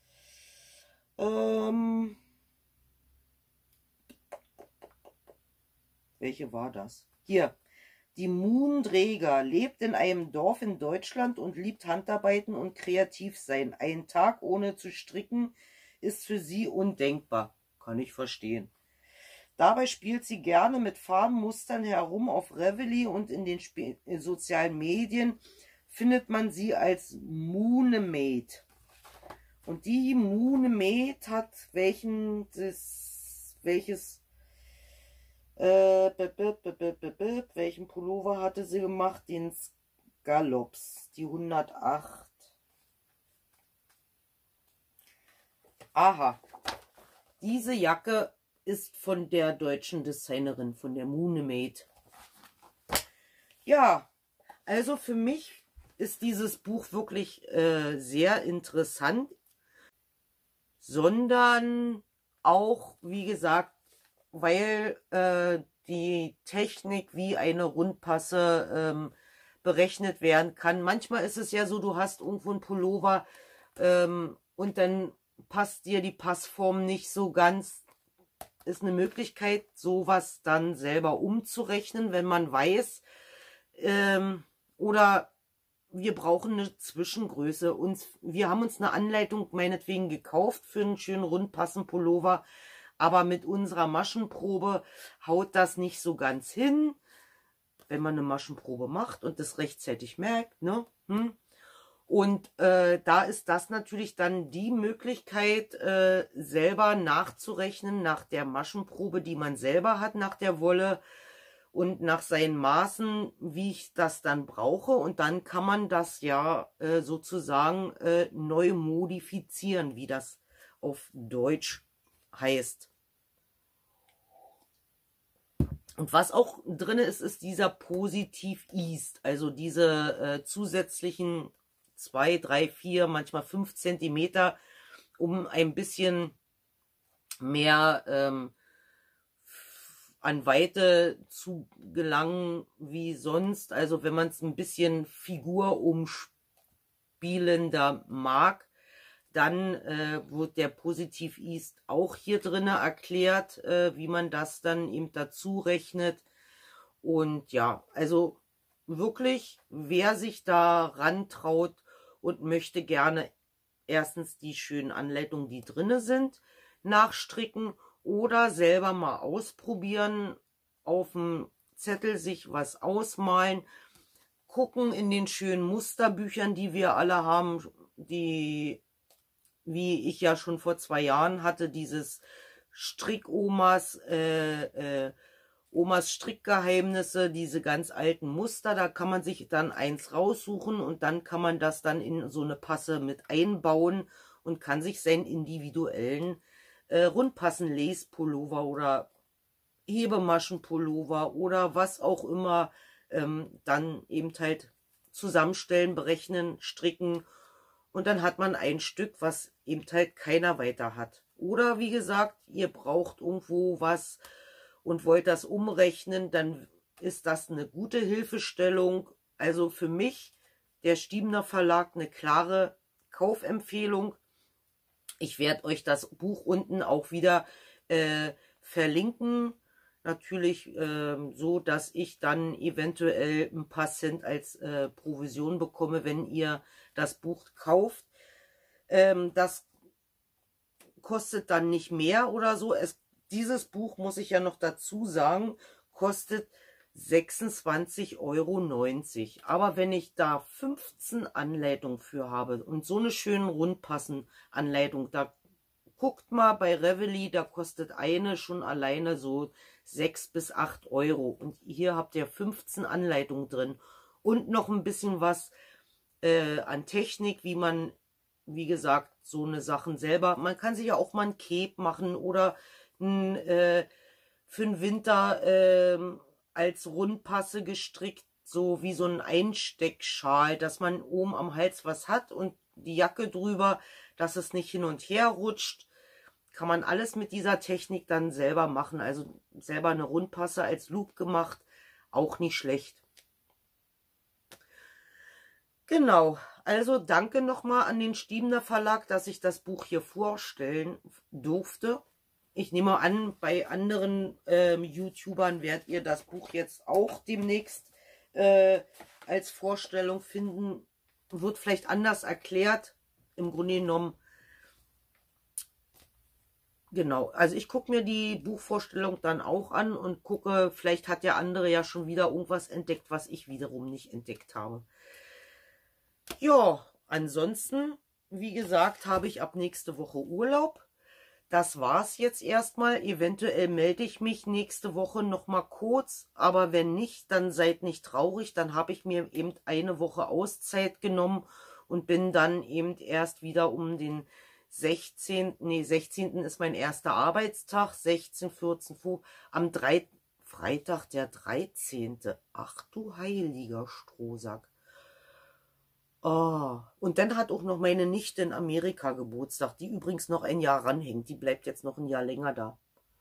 S1: Ähm, welche war das? Hier, Die Moondräger lebt in einem Dorf in Deutschland und liebt Handarbeiten und kreativ sein. Ein Tag ohne zu stricken ist für sie undenkbar. Kann ich verstehen. Dabei spielt sie gerne mit Farbenmustern herum auf Reveille und in den Sp in sozialen Medien findet man sie als Moonemate. Und die Moonemate hat welchen das, welches äh, bip, bip, bip, bip, bip, welchen Pullover hatte sie gemacht? Den Scallops, die hundertacht. Aha, diese Jacke ist von der deutschen Designerin, von der Moonemate. Ja, also für mich ist dieses Buch wirklich äh, sehr interessant, sondern auch, wie gesagt, weil äh, die Technik, wie eine Rundpasse ähm, berechnet werden kann. Manchmal ist es ja so, du hast irgendwo einen Pullover ähm, und dann passt dir die Passform nicht so ganz. Ist eine Möglichkeit, sowas dann selber umzurechnen, wenn man weiß, ähm, oder wir brauchen eine Zwischengröße. Uns, wir haben uns eine Anleitung meinetwegen gekauft für einen schönen Rundpassen-Pullover, aber mit unserer Maschenprobe haut das nicht so ganz hin, wenn man eine Maschenprobe macht und das rechtzeitig merkt, ne? Hm? Und äh, da ist das natürlich dann die Möglichkeit, äh, selber nachzurechnen nach der Maschenprobe, die man selber hat, nach der Wolle und nach seinen Maßen, wie ich das dann brauche. Und dann kann man das ja äh, sozusagen äh, neu modifizieren, wie das auf Deutsch heißt. Und was auch drin ist, ist dieser Positiv East, also diese äh, zusätzlichen zwei, drei, vier, manchmal fünf Zentimeter, um ein bisschen mehr ähm, an Weite zu gelangen wie sonst. Also wenn man es ein bisschen figurumspielender mag, dann äh, wird der Positiv East auch hier drin erklärt, äh, wie man das dann eben dazu rechnet. Und ja, also wirklich, wer sich da rantraut und möchte gerne erstens die schönen Anleitungen, die drin sind, nachstricken oder selber mal ausprobieren, auf dem Zettel sich was ausmalen, gucken in den schönen Musterbüchern, die wir alle haben, die, wie ich ja schon vor zwei Jahren hatte, dieses Strick-Omas, äh, äh, Omas Strickgeheimnisse, diese ganz alten Muster, da kann man sich dann eins raussuchen und dann kann man das dann in so eine Passe mit einbauen und kann sich seinen individuellen äh, Rundpassen-Lace-Pullover oder Hebemaschen-Pullover oder was auch immer ähm, dann eben halt zusammenstellen, berechnen, stricken und dann hat man ein Stück, was eben halt keiner weiter hat. Oder wie gesagt, ihr braucht irgendwo was und wollt das umrechnen, dann ist das eine gute Hilfestellung. Also für mich, der Stiebner Verlag, eine klare Kaufempfehlung. Ich werde euch das Buch unten auch wieder äh, verlinken. Natürlich äh, so, dass ich dann eventuell ein paar Cent als äh, Provision bekomme, wenn ihr das Buch kauft. Ähm, das kostet dann nicht mehr oder so. Es Dieses Buch, muss ich ja noch dazu sagen, kostet sechsundzwanzig Euro neunzig. Aber wenn ich da fünfzehn Anleitungen für habe und so eine schöne Rundpassen-Anleitung, da guckt mal bei Reveille, da kostet eine schon alleine so sechs bis acht Euro. Und hier habt ihr fünfzehn Anleitungen drin und noch ein bisschen was äh, an Technik, wie man, wie gesagt, so eine Sachen selber, man kann sich ja auch mal ein Cape machen oder ein, äh, für den Winter äh, als Rundpasse gestrickt, so wie so ein Einsteckschal, dass man oben am Hals was hat und die Jacke drüber, dass es nicht hin und her rutscht. Kann man alles mit dieser Technik dann selber machen. Also selber eine Rundpasse als Loop gemacht, auch nicht schlecht. Genau, also danke nochmal an den Stiebner Verlag, dass ich das Buch hier vorstellen durfte. Ich nehme an, bei anderen ähm, YouTubern werdet ihr das Buch jetzt auch demnächst äh, als Vorstellung finden, wird vielleicht anders erklärt. Im Grunde genommen, genau, also ich gucke mir die Buchvorstellung dann auch an und gucke, vielleicht hat der andere ja schon wieder irgendwas entdeckt, was ich wiederum nicht entdeckt habe. Ja, ansonsten, wie gesagt, habe ich ab nächste Woche Urlaub. Das war's jetzt erstmal. Eventuell melde ich mich nächste Woche noch mal kurz, aber wenn nicht, dann seid nicht traurig. Dann habe ich mir eben eine Woche Auszeit genommen und bin dann eben erst wieder um den sechzehnten Nee, sechzehnten ist mein erster Arbeitstag. sechzehn, vierzehn, fünfzehn, am drei Freitag der dreizehnte Ach du heiliger Strohsack. Oh, und dann hat auch noch meine Nichte in Amerika Geburtstag, die übrigens noch ein Jahr ranhängt. Die bleibt jetzt noch ein Jahr länger da.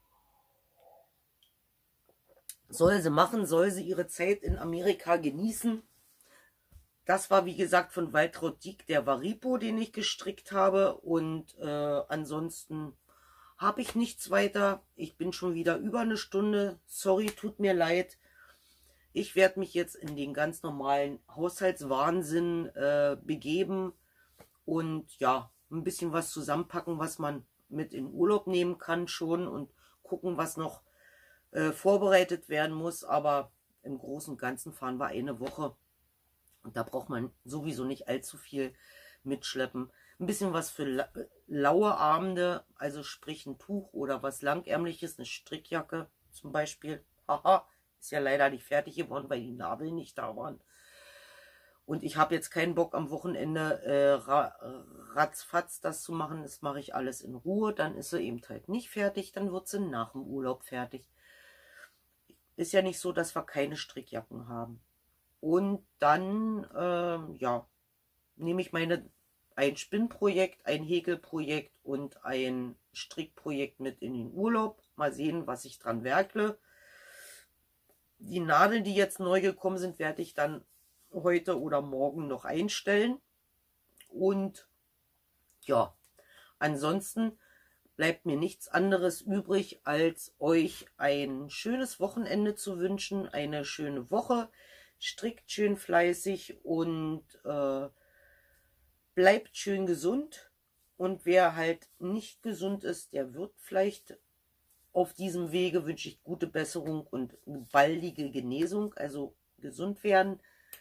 S1: Soll sie machen, soll sie ihre Zeit in Amerika genießen. Das war, wie gesagt, von Waltraud Dieck der Varipo, den ich gestrickt habe. Und äh, ansonsten habe ich nichts weiter. Ich bin schon wieder über eine Stunde. Sorry, tut mir leid. Ich werde mich jetzt in den ganz normalen Haushaltswahnsinn äh, begeben und ja, ein bisschen was zusammenpacken, was man mit in Urlaub nehmen kann schon und gucken, was noch äh, vorbereitet werden muss. Aber im Großen und Ganzen fahren wir eine Woche und da braucht man sowieso nicht allzu viel mitschleppen. Ein bisschen was für la laue Abende, also sprich ein Tuch oder was Langärmliches, eine Strickjacke zum Beispiel. Haha. Ist ja leider nicht fertig geworden, weil die Nadeln nicht da waren. Und ich habe jetzt keinen Bock am Wochenende äh, ra ratzfatz das zu machen. Das mache ich alles in Ruhe. Dann ist sie eben halt nicht fertig. Dann wird sie nach dem Urlaub fertig. Ist ja nicht so, dass wir keine Strickjacken haben. Und dann, äh, ja, nehme ich meine ein Spinnprojekt, ein Häkelprojekt und ein Strickprojekt mit in den Urlaub. Mal sehen, was ich dran werkle. Die Nadeln, die jetzt neu gekommen sind, werde ich dann heute oder morgen noch einstellen. Und ja, ansonsten bleibt mir nichts anderes übrig, als euch ein schönes Wochenende zu wünschen, eine schöne Woche. Strickt schön fleißig und äh, bleibt schön gesund. Und wer halt nicht gesund ist, der wird vielleicht... Auf diesem Wege wünsche ich gute Besserung und baldige Genesung, also gesund werden.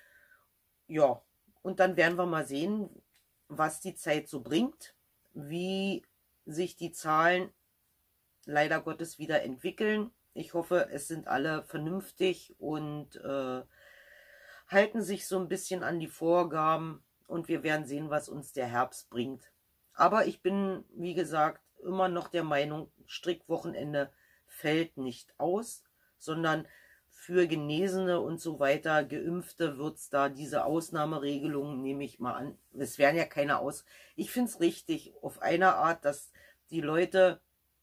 S1: Ja, und dann werden wir mal sehen, was die Zeit so bringt, wie sich die Zahlen leider Gottes wieder entwickeln. Ich hoffe, es sind alle vernünftig und äh, halten sich so ein bisschen an die Vorgaben und wir werden sehen, was uns der Herbst bringt. Aber ich bin, wie gesagt, immer noch der Meinung, Strickwochenende fällt nicht aus, sondern für Genesene und so weiter, Geimpfte, wird es da diese Ausnahmeregelungen, nehme ich mal an. Es werden ja keine aus. Ich finde es richtig, auf eine Art, dass die Leute,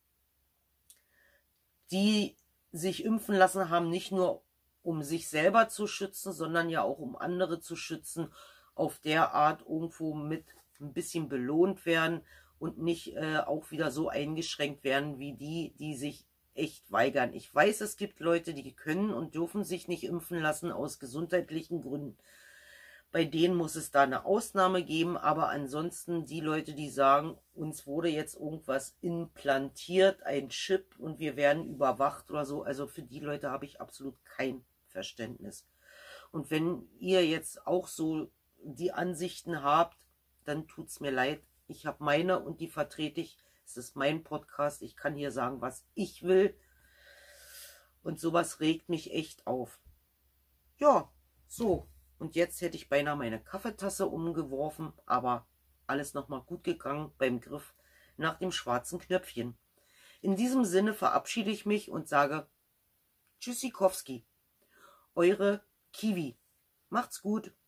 S1: die sich impfen lassen haben, nicht nur um sich selber zu schützen, sondern ja auch um andere zu schützen, auf der Art irgendwo mit ein bisschen belohnt werden und nicht äh, auch wieder so eingeschränkt werden wie die, die sich echt weigern. Ich weiß, es gibt Leute, die können und dürfen sich nicht impfen lassen aus gesundheitlichen Gründen. Bei denen muss es da eine Ausnahme geben, aber ansonsten die Leute, die sagen, uns wurde jetzt irgendwas implantiert, ein Chip und wir werden überwacht oder so, also für die Leute habe ich absolut kein Verständnis. Und wenn ihr jetzt auch so die Ansichten habt, dann tut es mir leid. Ich habe meine und die vertrete ich. Es ist mein Podcast. Ich kann hier sagen, was ich will. Und sowas regt mich echt auf. Ja, so. Und jetzt hätte ich beinahe meine Kaffeetasse umgeworfen, aber alles nochmal gut gegangen beim Griff nach dem schwarzen Knöpfchen. In diesem Sinne verabschiede ich mich und sage Tschüssikowski. Eure Kiwi. Macht's gut.